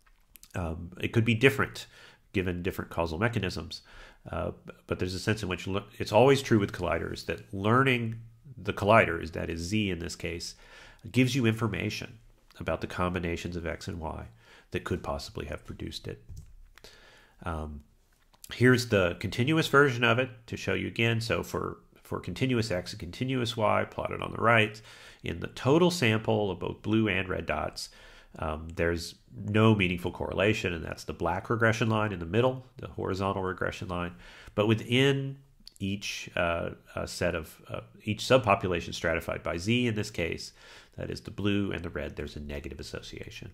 Um, it could be different given different causal mechanisms, uh, but there's a sense in which it's always true with colliders that learning the colliders, that is z in this case, gives you information about the combinations of x and y that could possibly have produced it. Um, here's the continuous version of it to show you again. So for, for continuous x and continuous y plotted on the right, in the total sample of both blue and red dots, um, there's no meaningful correlation, and that's the black regression line in the middle, the horizontal regression line. But within each uh, uh, set of, uh, each subpopulation stratified by z in this case, that is the blue and the red, there's a negative association.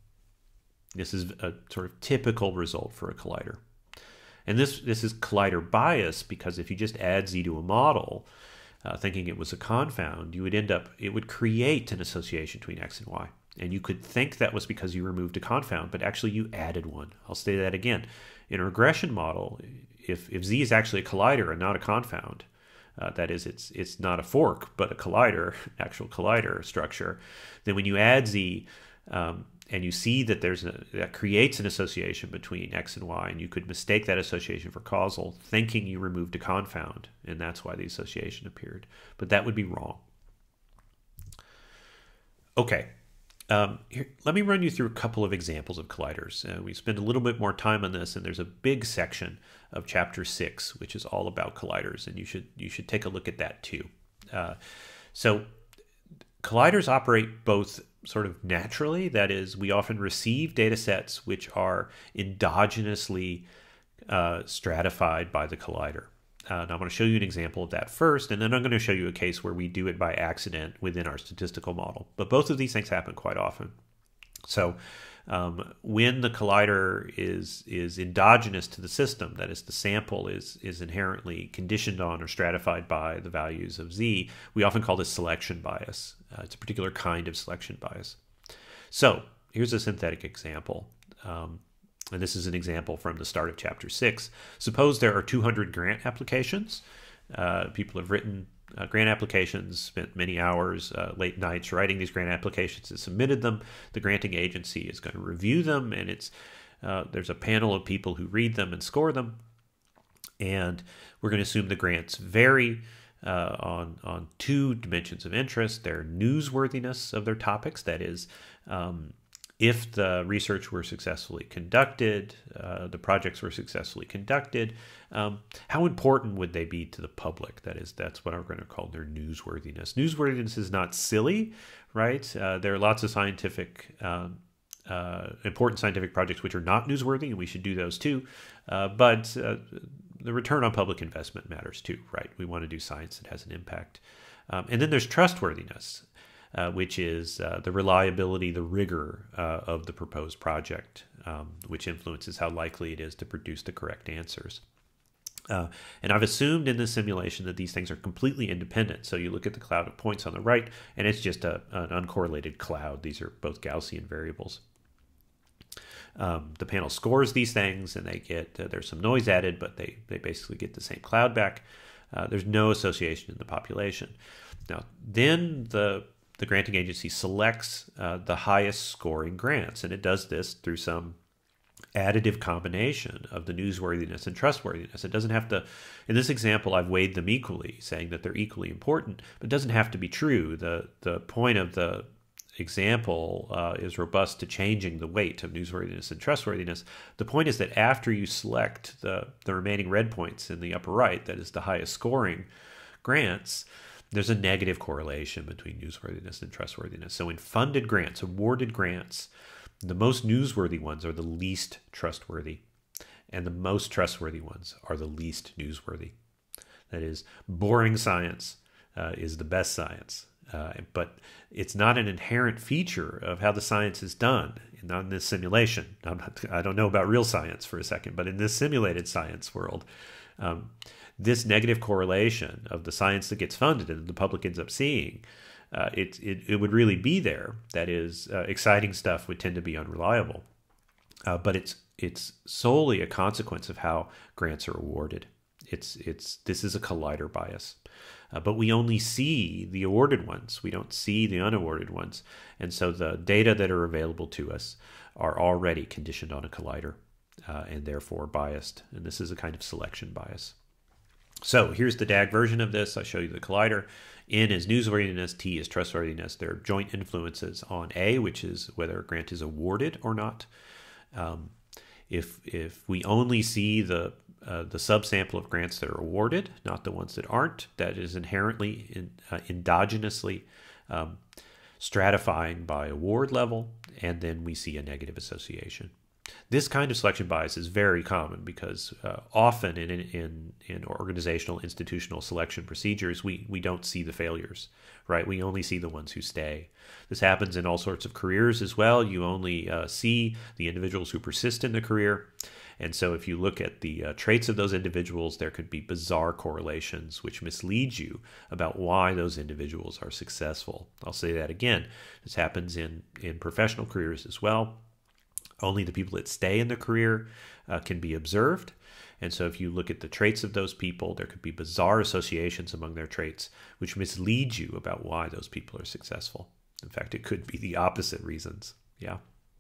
This is a sort of typical result for a collider. And this, this is collider bias, because if you just add z to a model, uh, thinking it was a confound, you would end up, it would create an association between x and y. And you could think that was because you removed a confound, but actually you added one. I'll say that again. In a regression model, if, if z is actually a collider and not a confound, uh, that is, it's, it's not a fork, but a collider, actual collider structure, then when you add z, um, and you see that there's a, that creates an association between x and y, and you could mistake that association for causal, thinking you removed a confound, and that's why the association appeared. But that would be wrong. Okay, um, here, let me run you through a couple of examples of colliders. Uh, we spend a little bit more time on this, and there's a big section of chapter six, which is all about colliders, and you should you should take a look at that too. Uh, so colliders operate both sort of naturally, that is, we often receive data sets which are endogenously uh, stratified by the collider. Uh, and I'm going to show you an example of that first, and then I'm going to show you a case where we do it by accident within our statistical model. But both of these things happen quite often. So um, when the collider is is endogenous to the system, that is, the sample is, is inherently conditioned on or stratified by the values of z, we often call this selection bias. Uh, it's a particular kind of selection bias. So here's a synthetic example. Um, and this is an example from the start of chapter six. Suppose there are two hundred grant applications. Uh, people have written uh, grant applications, spent many hours, uh, late nights writing these grant applications and submitted them. The granting agency is going to review them, and it's uh, there's a panel of people who read them and score them. And we're going to assume the grants vary uh, on, on two dimensions of interest. Their newsworthiness of their topics, that is, um, if the research were successfully conducted, uh, the projects were successfully conducted, um, how important would they be to the public? That is, that's what we're going to call their newsworthiness. Newsworthiness is not silly, right? Uh, there are lots of scientific, um, uh, important scientific projects which are not newsworthy, and we should do those too. Uh, but uh, the return on public investment matters too, right? We want to do science that has an impact. Um, and then there's trustworthiness. Uh, which is uh, the reliability, the rigor uh, of the proposed project, um, which influences how likely it is to produce the correct answers. Uh, and I've assumed in this simulation that these things are completely independent. So you look at the cloud of points on the right, and it's just a, an uncorrelated cloud. These are both Gaussian variables. Um, the panel scores these things, and they get uh, there's some noise added, but they, they basically get the same cloud back. Uh, there's no association in the population. Now, then the The granting agency selects uh, the highest scoring grants, and it does this through some additive combination of the newsworthiness and trustworthiness. It doesn't have to, in this example, I've weighed them equally, saying that they're equally important, but it doesn't have to be true. The, the point of the example uh, is robust to changing the weight of newsworthiness and trustworthiness. The point is that after you select the, the remaining red points in the upper right, that is the highest scoring grants, there's a negative correlation between newsworthiness and trustworthiness. So in funded grants, awarded grants, the most newsworthy ones are the least trustworthy, and the most trustworthy ones are the least newsworthy. That is, boring science uh, is the best science. Uh, but it's not an inherent feature of how the science is done, not in this simulation. I'm not, I don't know about real science for a second, but in this simulated science world, um, this negative correlation of the science that gets funded and the public ends up seeing, uh, it, it, it would really be there. That is, uh, exciting stuff would tend to be unreliable. Uh, but it's it's solely a consequence of how grants are awarded. It's it's this is a collider bias. Uh, but we only see the awarded ones. We don't see the unawarded ones. And so the data that are available to us are already conditioned on a collider uh, and therefore biased. And this is a kind of selection bias. So here's the D A G version of this. I show you the collider. N is newsworthiness, T is trustworthiness. They're joint influences on A, which is whether a grant is awarded or not. Um, if, if we only see the Uh, the subsample of grants that are awarded, not the ones that aren't, that is inherently in, uh, endogenously um, stratifying by award level, and then we see a negative association. This kind of selection bias is very common because uh, often in, in, in organizational institutional selection procedures, we, we don't see the failures, right? We only see the ones who stay. This happens in all sorts of careers as well. You only uh, see the individuals who persist in the career. And so if you look at the uh, traits of those individuals, there could be bizarre correlations which mislead you about why those individuals are successful. I'll say that again. This happens in, in professional careers as well. Only the people that stay in the career uh, can be observed. And so if you look at the traits of those people, there could be bizarre associations among their traits which mislead you about why those people are successful. In fact, it could be the opposite reasons. Yeah.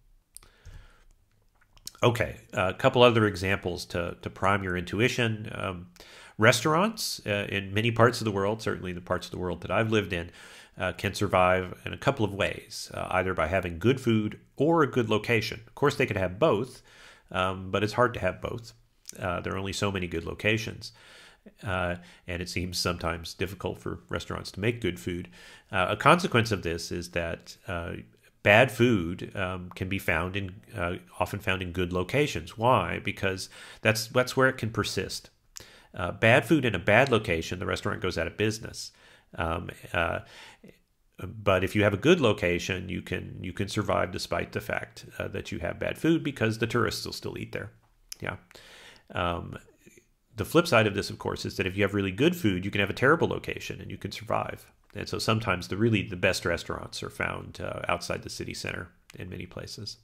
Okay, a couple other examples to, to prime your intuition. Um, restaurants uh, in many parts of the world, certainly the parts of the world that I've lived in, uh, can survive in a couple of ways, uh, either by having good food or a good location. Of course, they could have both, um, but it's hard to have both. Uh, there are only so many good locations. Uh, and it seems sometimes difficult for restaurants to make good food. Uh, a consequence of this is that uh, bad food um, can be found in, uh, often found in good locations. Why? Because that's that's where it can persist. Uh, bad food in a bad location, the restaurant goes out of business. Um, uh, but if you have a good location, you can you can survive despite the fact uh, that you have bad food because the tourists will still eat there. Yeah. Um, the flip side of this, of course, is that if you have really good food, you can have a terrible location and you can survive. And so sometimes the really the best restaurants are found uh, outside the city center in many places.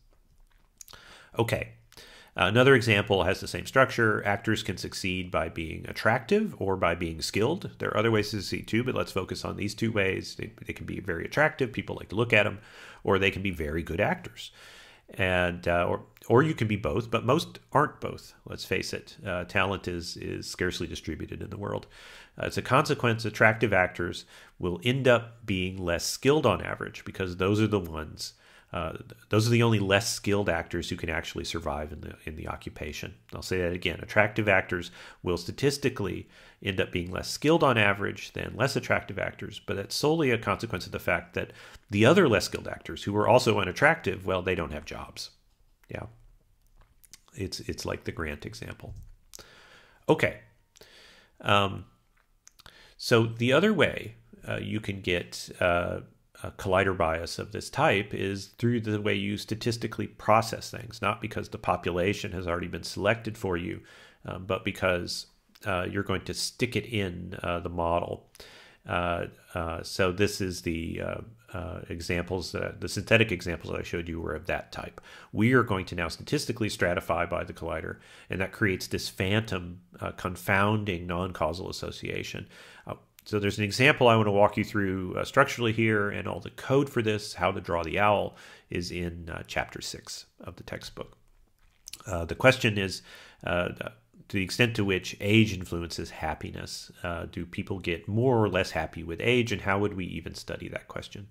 Okay. Another example has the same structure. Actors can succeed by being attractive or by being skilled. There are other ways to succeed too, but let's focus on these two ways. They, they can be very attractive. People like to look at them, or they can be very good actors. And uh, or or you can be both, but most aren't both. Let's face it. Uh, talent is is scarcely distributed in the world. Uh, as a consequence, attractive actors will end up being less skilled on average because those are the ones. Uh, those are the only less skilled actors who can actually survive in the in the occupation. I'll say that again. Attractive actors will statistically end up being less skilled on average than less attractive actors, but that's solely a consequence of the fact that the other less skilled actors who are also unattractive, well, they don't have jobs. Yeah. It's it's like the grant example. Okay. Um, so the other way uh, you can get uh, a collider bias of this type is through the way you statistically process things, not because the population has already been selected for you, um, but because uh, you're going to stick it in uh, the model. Uh, uh, so this is the uh, uh, examples, uh, the synthetic examples that I showed you were of that type. We are going to now statistically stratify by the collider, and that creates this phantom uh, confounding non-causal association. Uh, So there's an example I want to walk you through uh, structurally here, and all the code for this, how to draw the owl, is in uh, chapter six of the textbook. Uh, the question is, uh, to the extent to which age influences happiness, uh, do people get more or less happy with age, and how would we even study that question?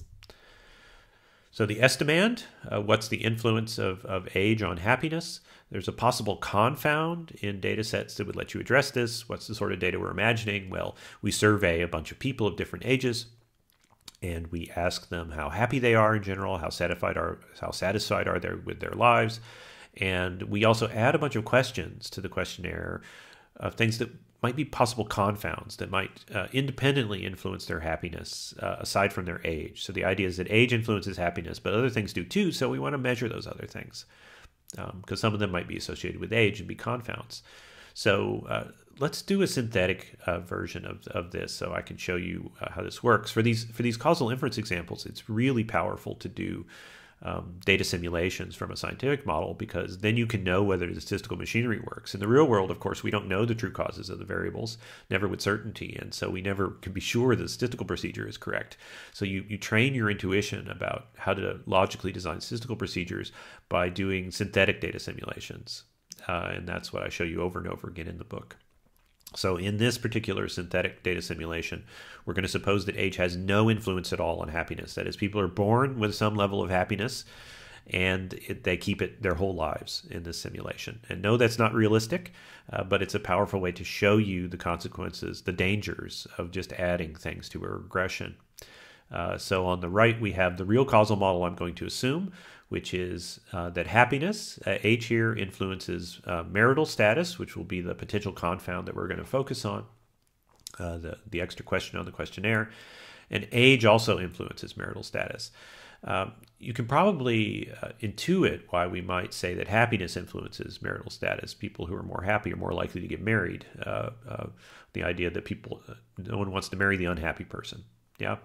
So the estimand, uh, what's the influence of, of age on happiness? There's a possible confound in data sets that would let you address this. What's the sort of data we're imagining? Well, we survey a bunch of people of different ages, and we ask them how happy they are in general, how satisfied are, how satisfied are they with their lives. And we also add a bunch of questions to the questionnaire of things that might be possible confounds that might uh, independently influence their happiness uh, aside from their age. So the idea is that age influences happiness, but other things do too, so we want to measure those other things because um, some of them might be associated with age and be confounds. So uh, let's do a synthetic uh, version of, of this so I can show you uh, how this works. For these, for these causal inference examples, it's really powerful to do Um, data simulations from a scientific model, because then you can know whether the statistical machinery works. In the real world, of course, we don't know the true causes of the variables, never with certainty, and so we never can be sure the statistical procedure is correct. So you, you train your intuition about how to logically design statistical procedures by doing synthetic data simulations, uh, and that's what I show you over and over again in the book. So in this particular synthetic data simulation, we're going to suppose that age has no influence at all on happiness. That is, people are born with some level of happiness, and it, they keep it their whole lives in this simulation. And no, that's not realistic, uh, but it's a powerful way to show you the consequences, the dangers of just adding things to a regression. Uh, so on the right, we have the real causal model I'm going to assume, which is uh, that happiness, uh, age here, influences uh, marital status, which will be the potential confound that we're going to focus on, uh, the, the extra question on the questionnaire. And age also influences marital status. Um, you can probably uh, intuit why we might say that happiness influences marital status. People who are more happy are more likely to get married. Uh, uh, the idea that people, uh, no one wants to marry the unhappy person. Yeah.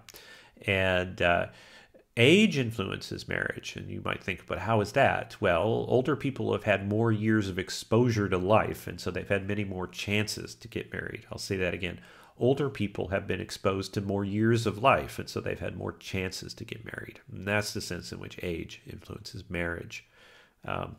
And uh, age influences marriage, and you might think, but how is that? Well, older people have had more years of exposure to life, and so they've had many more chances to get married. I'll say that again. Older people have been exposed to more years of life, and so they've had more chances to get married. And that's the sense in which age influences marriage. Um,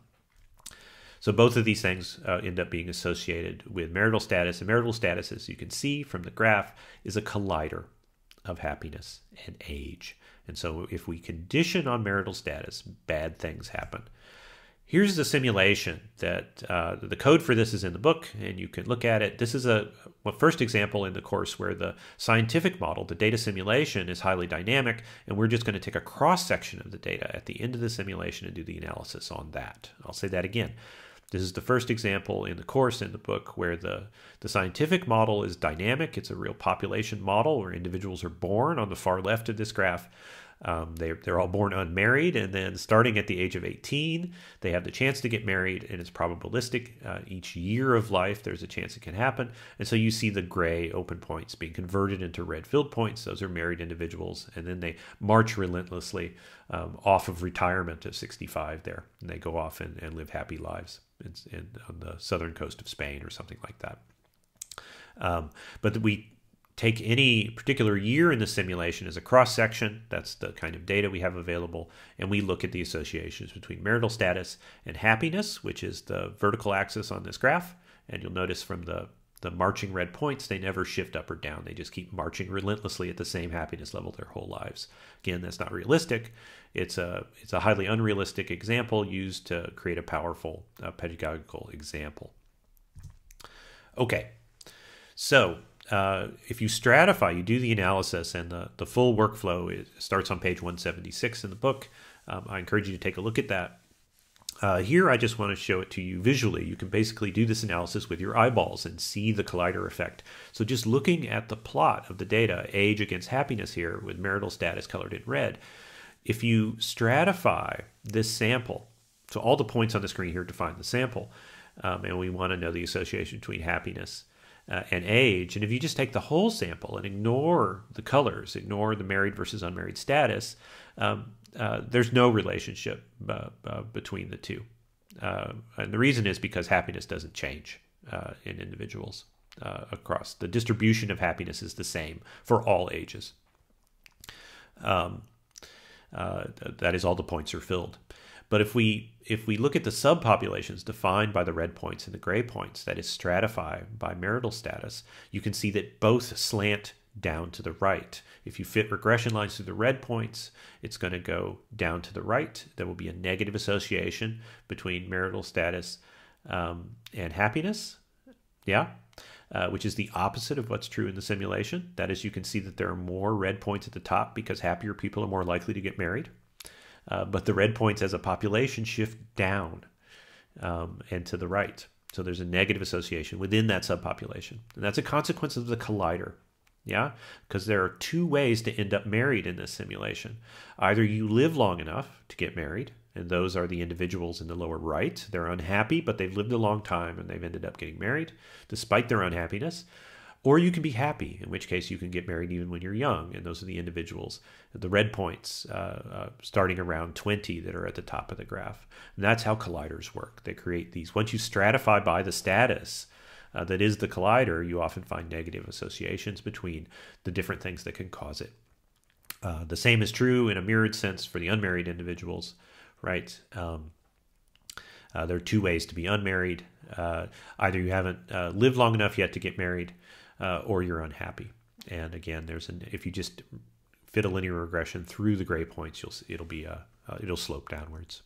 so both of these things uh, end up being associated with marital status, and marital status, as you can see from the graph, is a collider of happiness and age. And so if we condition on marital status, bad things happen. Here's the simulation that uh, the code for this is in the book, and you can look at it. This is a, a first example in the course where the scientific model, the data simulation, is highly dynamic, and we're just going to take a cross-section of the data at the end of the simulation and do the analysis on that. I'll say that again. This is the first example in the course in the book where the, the scientific model is dynamic. It's a real population model where individuals are born on the far left of this graph. Um, they, they're all born unmarried, and then starting at the age of eighteen, they have the chance to get married, and it's probabilistic. Uh, each year of life, there's a chance it can happen. And so you see the gray open points being converted into red filled points. Those are married individuals, and then they march relentlessly um, off of retirement of sixty-five there, and they go off and, and live happy lives in, in, on the southern coast of Spain or something like that. Um, but we take any particular year in the simulation as a cross-section. That's the kind of data we have available. And we look at the associations between marital status and happiness, which is the vertical axis on this graph. And you'll notice from the, the marching red points, they never shift up or down. They just keep marching relentlessly at the same happiness level their whole lives. Again, that's not realistic. It's a, it's a highly unrealistic example used to create a powerful uh, pedagogical example. Okay, so Uh, if you stratify, you do the analysis, and the, the full workflow is, starts on page one seventy-six in the book. Um, I encourage you to take a look at that. Uh, here, I just want to show it to you visually. You can basically do this analysis with your eyeballs and see the collider effect. So just looking at the plot of the data, age against happiness here with marital status colored in red, if you stratify this sample, so all the points on the screen here define the sample, um, and we want to know the association between happiness Uh, and age. And if you just take the whole sample and ignore the colors, ignore the married versus unmarried status, um, uh, there's no relationship uh, uh, between the two. Uh, and the reason is because happiness doesn't change uh, in individuals uh, across. The distribution of happiness is the same for all ages. Um, uh, that is, all the points are filled. But if we if we look at the subpopulations defined by the red points and the gray points, that is stratified by marital status, you can see that both slant down to the right. If you fit regression lines through the red points, it's going to go down to the right. There will be a negative association between marital status um, and happiness. Yeah. Uh, which is the opposite of what's true in the simulation. That is, you can see that there are more red points at the top because happier people are more likely to get married. Uh, but the red points as a population shift down um, and to the right. So there's a negative association within that subpopulation. And that's a consequence of the collider. Yeah, because there are two ways to end up married in this simulation. Either you live long enough to get married, and those are the individuals in the lower right. They're unhappy, but they've lived a long time and they've ended up getting married despite their unhappiness. Or you can be happy, in which case you can get married even when you're young, and those are the individuals, the red points, uh, uh, starting around twenty that are at the top of the graph. And that's how colliders work. They create these. Once you stratify by the status uh, that is the collider, you often find negative associations between the different things that can cause it. Uh, the same is true in a mirrored sense for the unmarried individuals, right? Um, uh, there are two ways to be unmarried. Uh, either you haven't uh, lived long enough yet to get married, Uh, or you're unhappy. And again, there's an if you just fit a linear regression through the gray points, you'll it'll be a uh, it'll slope downwards.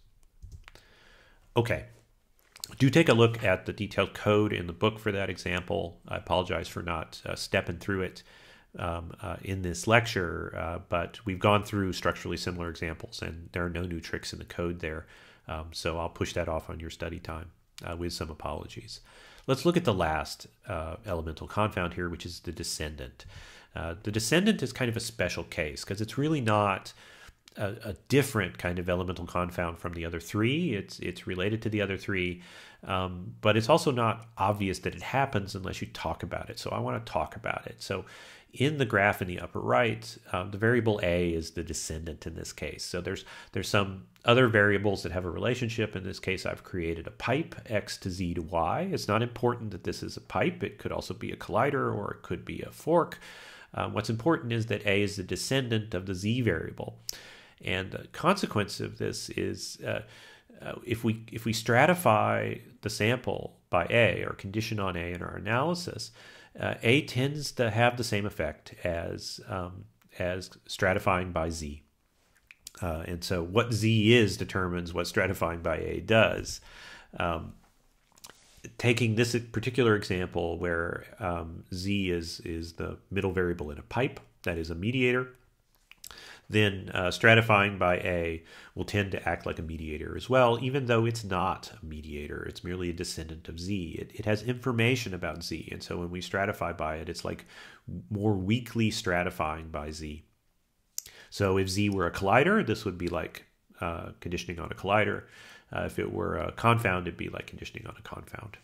Okay, do take a look at the detailed code in the book for that example. I apologize for not uh, stepping through it um, uh, in this lecture, uh, but we've gone through structurally similar examples, and there are no new tricks in the code there. Um, so I'll push that off on your study time uh, with some apologies. Let's look at the last uh, elemental confound here, which is the descendant. Uh, the descendant is kind of a special case because it's really not a, a different kind of elemental confound from the other three. It's it's related to the other three, um, but it's also not obvious that it happens unless you talk about it. So I want to talk about it. So in the graph in the upper right, um, the variable A is the descendant in this case. So there's there's some other variables that have a relationship. In this case, I've created a pipe, x to z to y. It's not important that this is a pipe. It could also be a collider, or it could be a fork. Um, what's important is that A is the descendant of the z variable. And the consequence of this is uh, uh, if we if we stratify the sample by A, or condition on A in our analysis, Uh, A tends to have the same effect as um, as stratifying by Z. Uh, and so what Z is determines what stratifying by A does. Um, taking this particular example where um, Z is, is the middle variable in a pipe, that is a mediator, then uh, stratifying by A will tend to act like a mediator as well, even though it's not a mediator. It's merely a descendant of Z. It, it has information about Z, and so when we stratify by it, it's like more weakly stratifying by Z. So if Z were a collider, this would be like uh, conditioning on a collider. Uh, if it were a confound, it'd be like conditioning on a confound.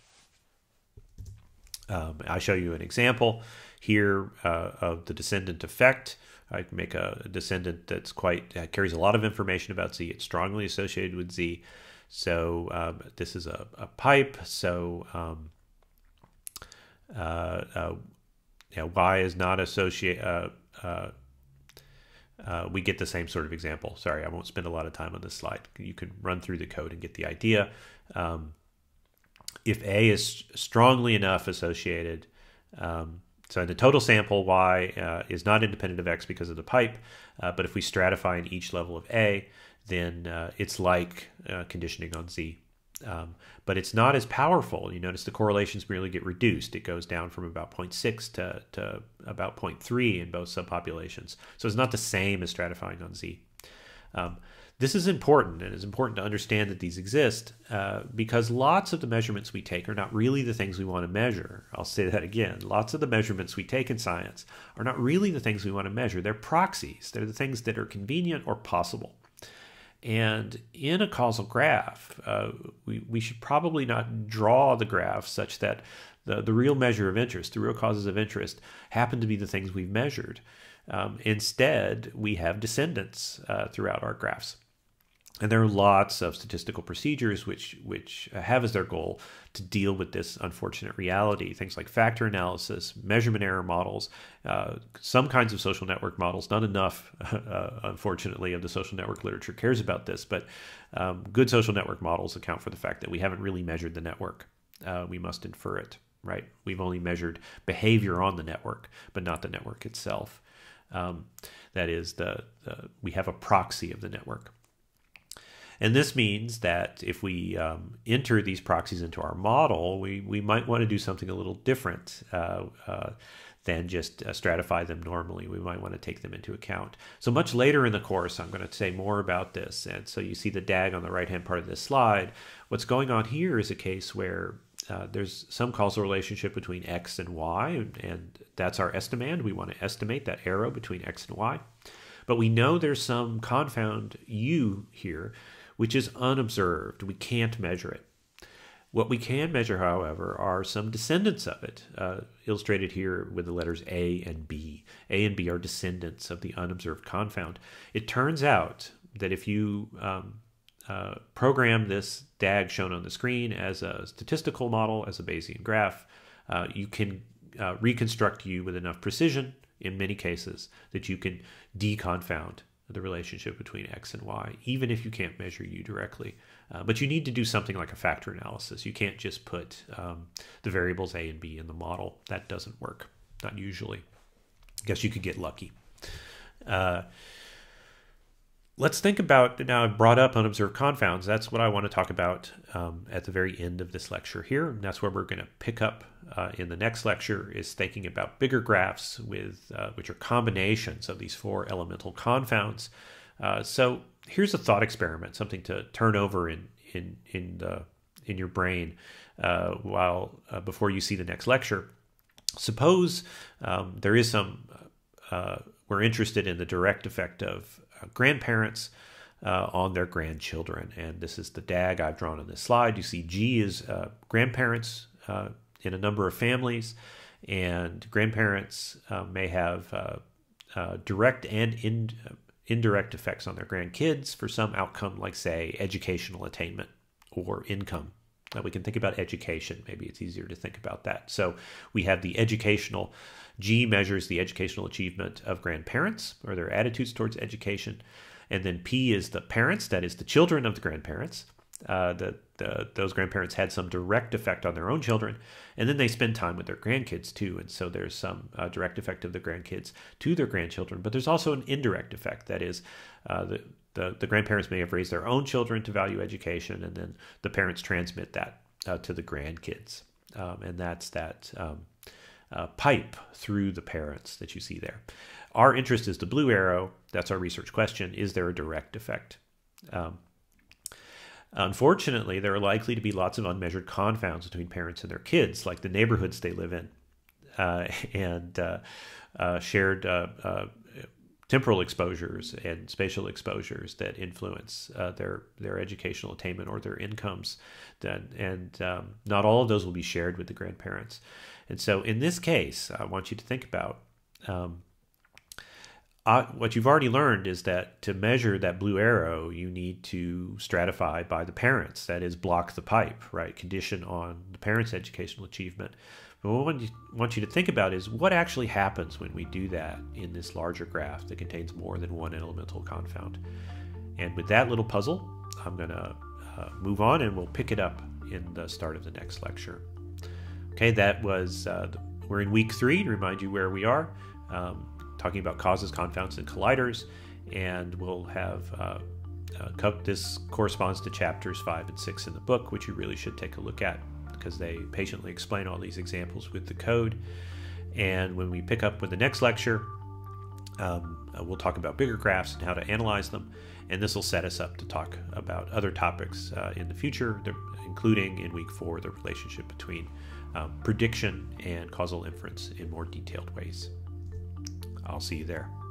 Um, I show you an example here uh, of the descendant effect. I can make a descendant that's quite uh, carries a lot of information about Z. It's strongly associated with Z. So um, this is a, a pipe. So um, uh, uh, yeah, Y is not associated. Uh, uh, uh, we get the same sort of example. Sorry, I won't spend a lot of time on this slide. You can run through the code and get the idea. Um, if A is strongly enough associated, um, so in the total sample, Y uh, is not independent of X because of the pipe, uh, but if we stratify in each level of A, then uh, it's like uh, conditioning on Z. Um, but it's not as powerful. You notice the correlations merely get reduced. It goes down from about zero point six to, to about zero point three in both subpopulations. So it's not the same as stratifying on Z. Um, This is important, and it's important to understand that these exist uh, because lots of the measurements we take are not really the things we want to measure. I'll say that again. Lots of the measurements we take in science are not really the things we want to measure. They're proxies. They're the things that are convenient or possible. And in a causal graph, uh, we, we should probably not draw the graph such that the, the real measure of interest, the real causes of interest, happen to be the things we've measured. Um, instead, we have descendants uh, throughout our graphs. And there are lots of statistical procedures which which have as their goal to deal with this unfortunate reality. Things like factor analysis, measurement error models, uh, some kinds of social network models. Not enough, uh, unfortunately, of the social network literature cares about this, but um, good social network models account for the fact that we haven't really measured the network. Uh, we must infer it, right? We've only measured behavior on the network, but not the network itself. Um, that is, the, the we have a proxy of the network. And this means that if we um, enter these proxies into our model, we, we might want to do something a little different uh, uh, than just uh, stratify them normally. We might want to take them into account. So much later in the course, I'm going to say more about this. And so you see the D A G on the right-hand part of this slide. What's going on here is a case where uh, there's some causal relationship between x and y, and, and that's our estimand. We want to estimate that arrow between x and y. But we know there's some confound u here, which is unobserved. We can't measure it. What we can measure, however, are some descendants of it, uh, illustrated here with the letters A and B. A and B are descendants of the unobserved confound. It turns out that if you um, uh, program this D A G shown on the screen as a statistical model, as a Bayesian graph, uh, you can uh, reconstruct U with enough precision, in many cases, that you can deconfound the relationship between x and y, even if you can't measure U directly. Uh, but you need to do something like a factor analysis. You can't just put um, the variables A and B in the model. That doesn't work, not usually. I guess you could get lucky. Uh, let's think about, now I've brought up unobserved confounds. That's what I want to talk about um, at the very end of this lecture here. And that's where we're going to pick up uh, in the next lecture, is thinking about bigger graphs with uh, which are combinations of these four elemental confounds. Uh, so here's a thought experiment, something to turn over in in in the in your brain uh, while uh, before you see the next lecture. Suppose um, there is some uh, we're interested in the direct effect of uh, grandparents uh, on their grandchildren, and this is the D A G I've drawn on this slide. You see G is uh, grandparents uh, in a number of families, and grandparents uh, may have uh, uh, direct and in, uh, indirect effects on their grandkids for some outcome, like, say, educational attainment or income. Uh, we can think about education. Maybe it's easier to think about that. So we have the educational, G measures the educational achievement of grandparents or their attitudes towards education. And then P is the parents, that is the children of the grandparents. Uh, the, the, those grandparents had some direct effect on their own children, and then they spend time with their grandkids too, and so there's some uh, direct effect of the grandkids to their grandchildren, but there's also an indirect effect. That is, uh, the, the, the grandparents may have raised their own children to value education, and then the parents transmit that uh, to the grandkids, um, and that's that um, uh, pipe through the parents that you see there. Our interest is the blue arrow. That's our research question. Is there a direct effect? Um, Unfortunately, there are likely to be lots of unmeasured confounds between parents and their kids, like the neighborhoods they live in, uh, and uh, uh, shared uh, uh, temporal exposures and spatial exposures that influence uh, their their educational attainment or their incomes. That, and um, not all of those will be shared with the grandparents. And so in this case, I want you to think about um, Uh, what you've already learned is that to measure that blue arrow, you need to stratify by the parents. That is, block the pipe, right? Condition on the parents' educational achievement. But what I want you to think about is what actually happens when we do that in this larger graph that contains more than one elemental confound. And with that little puzzle, I'm going to uh, move on, and we'll pick it up in the start of the next lecture. Okay, that was, uh, the, we're in week three, to remind you where we are. Um, talking about causes, confounds, and colliders, and we'll have uh, uh, this corresponds to chapters five and six in the book, which you really should take a look at because they patiently explain all these examples with the code. And when we pick up with the next lecture, um, uh, we'll talk about bigger graphs and how to analyze them, and this will set us up to talk about other topics uh, in the future, including in week four the relationship between um, prediction and causal inference in more detailed ways. I'll see you there.